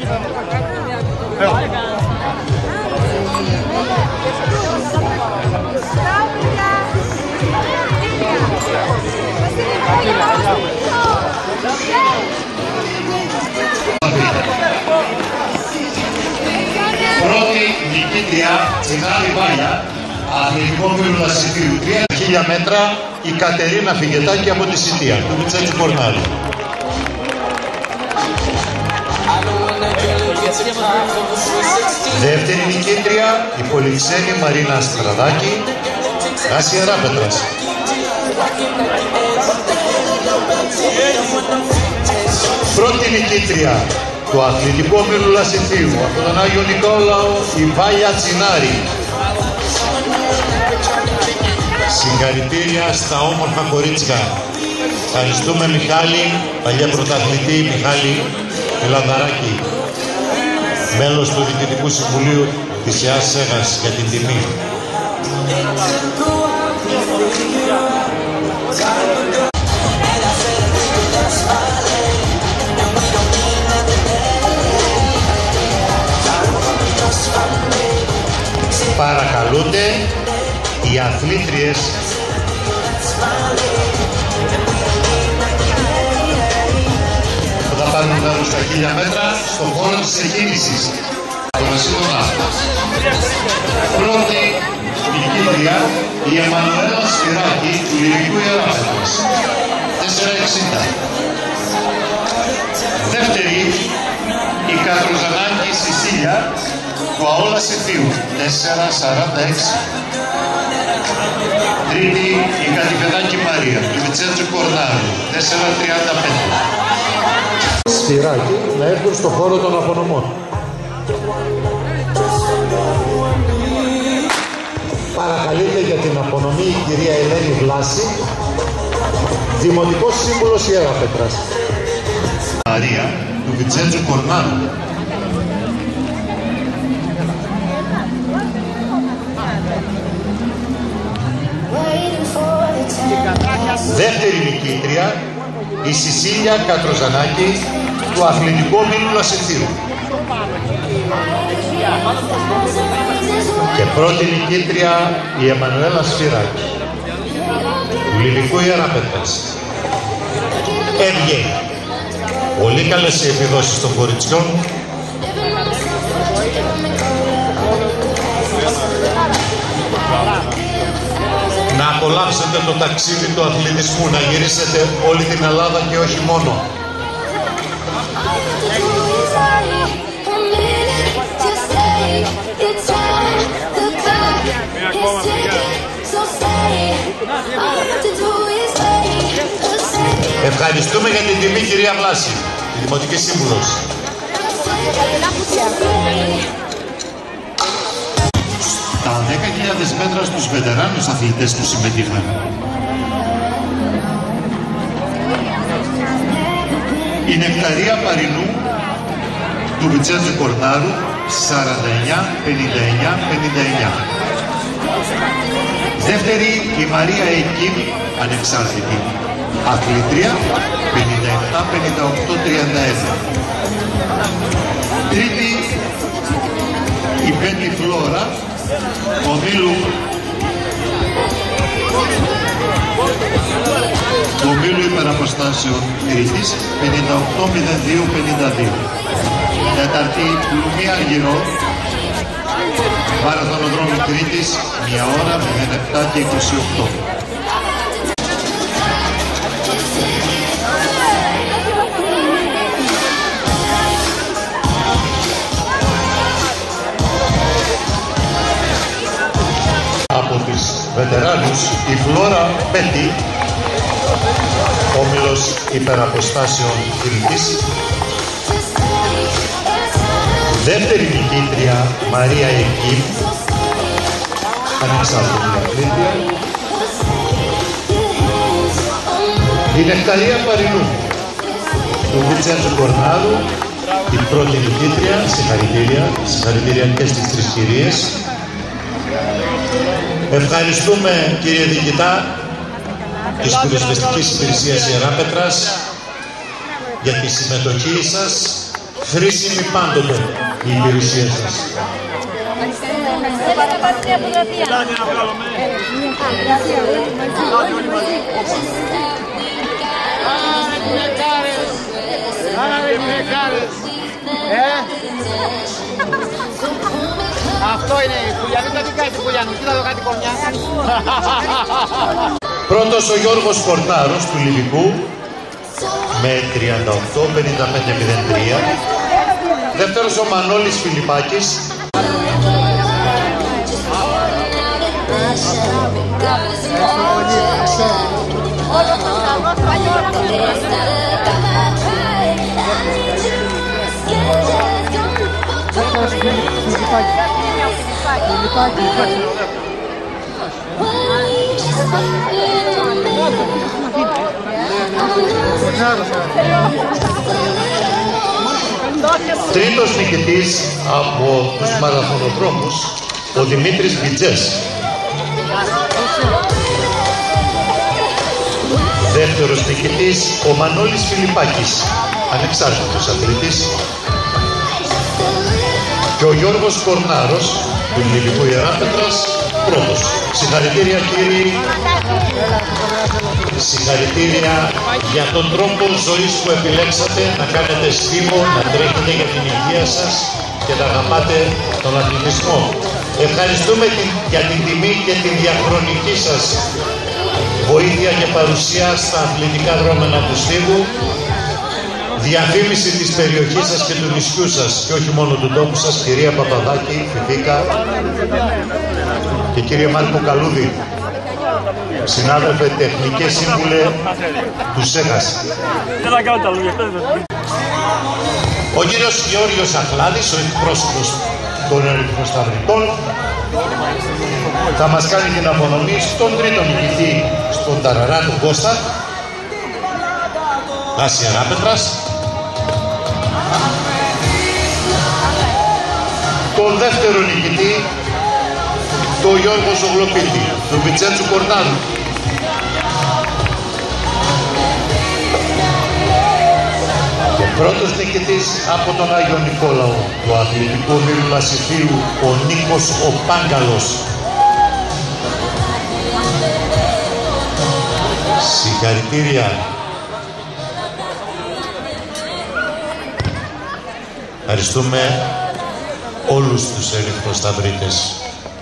Πρώτη νικήτρια Τσινάδη Βάλια, αθλητικό όμιλο Λασιθίου, τρία χίλια μέτρα, η Κατερίνα Φιγετάκη από τη Σιτία, του Μιτσέτσι Κορνάρη. Δεύτερη νικήτρια, η πολυξένη Μαρίνα Στραδάκη, Άση Ιεράπετρας. Πρώτη νικήτρια, το αθλητικό όμιλο Λασιθίου, από τον Άγιο Νικόλαο, η Βάλια Τσινάρη. Συγχαρητήρια στα όμορφα κορίτσια. Ευχαριστούμε Μιχάλη, παλιά πρωταθλητή Μιχάλη Λανδαράκη, μέλος του Διοικητικού Συμβουλίου της ΕΑΣ Σέγας, για την τιμή. Παρακαλούνται οι αθλήτριες που θα πάρουν μέρος στα χίλια μέτρα στον χώρο της εκκίνησης. Πρώτη νικήτρια, η Εμμανουέλα Σφυράκη του Λυρικού Ιεράπετρας, τέσσερα εξήντα. Δεύτερη, η Κατροζανάκη Σισίλια του Αόλα Σεφίου, τέσσερα σαράντα έξι. Τρίτη, η Κατηφεδάκη Μαρία του Βιτσέντζο Κορνάρου, τέσσερα τριάντα πέντε. Σφυράκη να έρθουν στο χώρο των απονομών. Παρακαλείται για την απονομή η κυρία Ελένη Βλάση, Δημοτικός Σύμβουλος Ιεράπετρας. Μαρία του Βιτσέντζο Κορνάρου. Δεύτερη νικήτρια, η Σισίλια Κατροζανάκη του Αθλητικού Ομίλου Λασιθίου. Και πρώτη νικήτρια, η Εμμανουέλα Σφυράκη του Λυρικού Ιεράπετρας. Έβγαινε. Πολύ καλές οι επιδόσεις των κοριτσιών. Να απολαύσετε το ταξίδι του αθλητισμού, να γυρίσετε όλη την Ελλάδα και όχι μόνο. Ευχαριστούμε για την τιμή, κυρία Βλάση, η Δημοτική Σύμβουλος. Τα δέκα χιλιάδες μέτρα στους βετεράνους αθλητές που συμμετείχαν. Η Νεκταρία Παρινού του Βιτσέντζο Κορνάρου, σαράντα εννιά πενήντα εννιά πενήντα εννιά. Δεύτερη, η Μαρία Εκκίμ, ανεξάρτητη αθλήτρια, πενήντα επτά πενήντα οκτώ τριάντα ένα. Τρίτη, η Πέτη Φλόρα, ομίλου του ομίλου υπεραποστάσεων Κρήτης, πενήντα οκτώ μηδέν δύο πενήντα δύο. Τέταρτη, Λουμία Αργυρό, Μαραθωνοδρόμου Κρήτης, μία ώρα μηδέν επτά και είκοσι οκτώ. Από τις βετεράνους, η Φλόρα Πέτη, όμιλος υπεραποστάσεων Κρήτης. Δεύτερη νικήτρια, Μαρία Εκκίμ, ανεξάρτητη αθλήτρια. Η Νεκταρία Παρινού του Βιτσέντζο Κορνάρου, η πρώτη νικήτρια, συγχαρητήρια, συγχαρητήρια και στις τρεις κυρίες. Ευχαριστούμε, κύριε Διοικητά της Πυροσβεστικής Υπηρεσίας Ιεράπετρας, για τη συμμετοχή σας. Χρήσιμη πάντοτε η υπηρεσία σας. Αυτό είναι, η Κουλιανού δεν την κάνει την Κουλιανού, κοίτα το κάτι κορμιά. Πρώτος ο Γιώργος Κορνάρος του Λιβικού με τριάντα οκτώ πενήντα πέντε μηδέν τρία. Δεύτερος ο Μανώλης Φιλιππάκης. Τρίτος νικητής από τους μαραθωνοδρόμους, ο Δημήτρης Μπιτζές. Δεύτερος νικητής, ο Μανώλης Φιλιππάκης, ανεξάρτητος αθλητής. Και ο Γιώργος Κορνάρος, του Ελληνικού Ιεράπετρας, πρώτος. Συγχαρητήρια κύριοι. Συγχαρητήρια για τον τρόπο ζωής που επιλέξατε, να κάνετε στίμο, να τρέχετε για την υγεία σας και να αγαπάτε τον αθλητισμό. Ευχαριστούμε την, για την τιμή και την διαχρονική σας βοήθεια και παρουσία στα αθλητικά δρόμενα του Στίβου, διαφήμιση της περιοχής σας και του νησιού σας και όχι μόνο του τόπου σας, κυρία Παπαδάκη, Φιβίκα και κύριε Μάρκο Καλούδη. Συνάδελφε, τεχνικέ σύμβουλε, τους έχασε. Ο κύριος Γεώργιος Αχλάδης, ο εκπρόσωπος των Ερυθροσταυρικών, θα μας κάνει την απονομή στον τρίτο νικητή στον Ταραρά του Κώστα, Άσια Ράπετρας. Τον δεύτερο νικητή, το Γιώργο Ζογλοπίτη, του Βιτσέντσου Κορνάρου. Και πρώτος νικητής από τον Άγιο Νικόλαο, του αθλητικού ομίλου Λασιθίου, ο Νίκος ο Πάγκαλος. Συγχαρητήρια. Ευχαριστούμε όλους τους ερυθροσταυρίτες.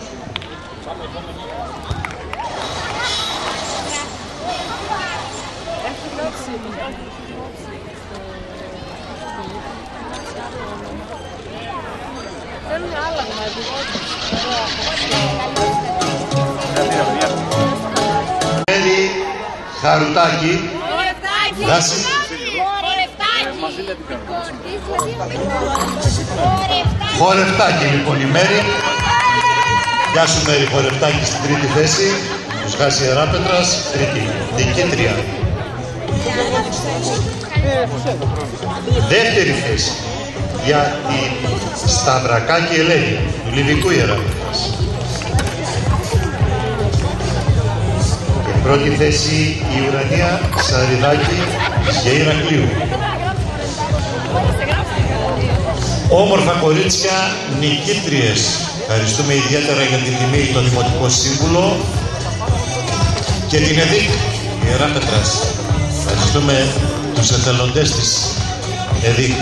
Μέρη Χαρουτάκη. Δάση. Χορευτάκη λοιπόν η Μέρη. Γεια σου Μέρη, Χορευτάκη στην τρίτη θέση. Τους Χάση Ιεράπετρας, τρίτη. Νικήτρια. Δεύτερη θέση για τη Σταυρακάκη Ελένη, του Λιβικού Ιεράπετρας. Και πρώτη θέση η Ουρανία Σαριδάκη για Ηρακλείου. Όμορφα κορίτσια, νικήτριες. Ευχαριστούμε ιδιαίτερα για την τιμή το Δημοτικό Σύμβουλο και την ΕΔΙΚ Ιεράπετρας. Ευχαριστούμε τους εθελοντές της ΕΔΙΚ.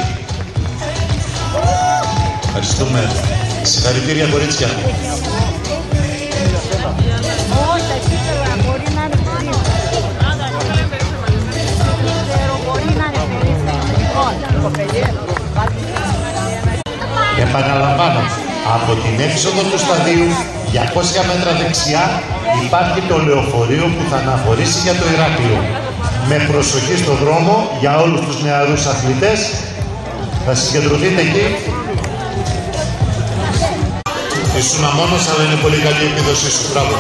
Ευχαριστούμε. Συγχαρητήρια κορίτσια. Επαναλαμβάνω, από την έξοδο του σταδίου, διακόσια μέτρα δεξιά, υπάρχει το λεωφορείο που θα αναχωρήσει για το Ηράκλειο. Με προσοχή στο δρόμο για όλους τους νεαρούς αθλητές. Θα συγκεντρωθείτε εκεί. Ήσουν μόνος, αλλά είναι πολύ καλή η επίδοσή σου. Μπράβο.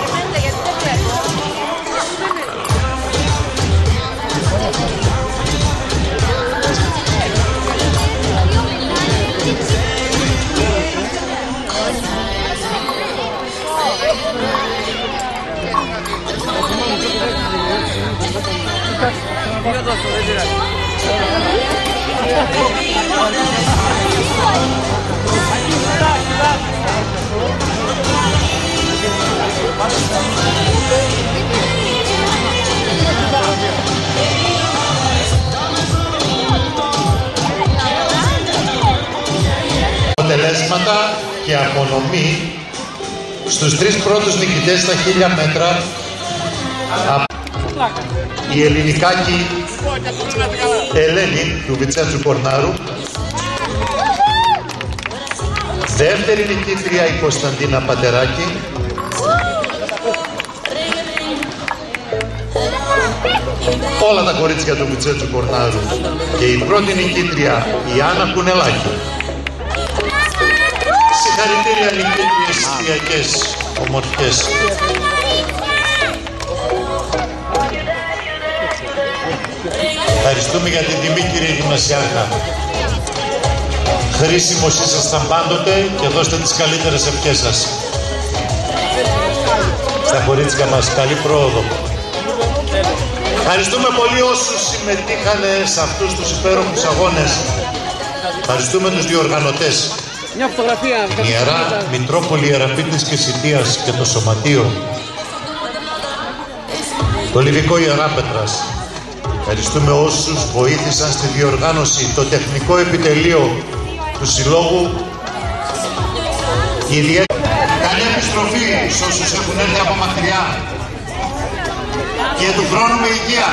Αποτελέσματα και απονομή στους τρεις πρώτους νικητές στα χίλια μέτρα. Η Ελληνικάκη Ελένη του Βιτσέντσου Κορνάρου, Δεύτερη νικήτρια η Κωνσταντίνα Πατεράκη. Όλα τα κορίτσια του Μητσέτσου Κορνάρου. Και η πρώτη νικήτρια η Άννα Κουνελάκη. Συγχαρητήρια νικήτριες Κυριακές, ομορφιές. Ευχαριστούμε για την τιμή, κύριε Γυμνασιάρχα. Χρήσιμος ήσασταν πάντοτε και δώστε τις καλύτερες ευχές σας. Στα κορίτσια μας, καλή πρόοδο. Ευχαριστούμε πολύ όσους συμμετείχαν σε αυτούς τους υπέροχους αγώνες. Ευχαριστούμε τους διοργανωτές. Μια φωτογραφία. Την Ιερά Μητρόπολη Ιεραπήτης και Σιτίας και το Σωματείο. Το Λιβικό Ιεράπετρας. Ευχαριστούμε όσους βοήθησαν στη διοργάνωση, το τεχνικό επιτελείο του Συλλόγου. Ιδιαίτερα καλή επιστροφή σε όσους έχουν έρθει από μακριά και του χρόνου με υγεία.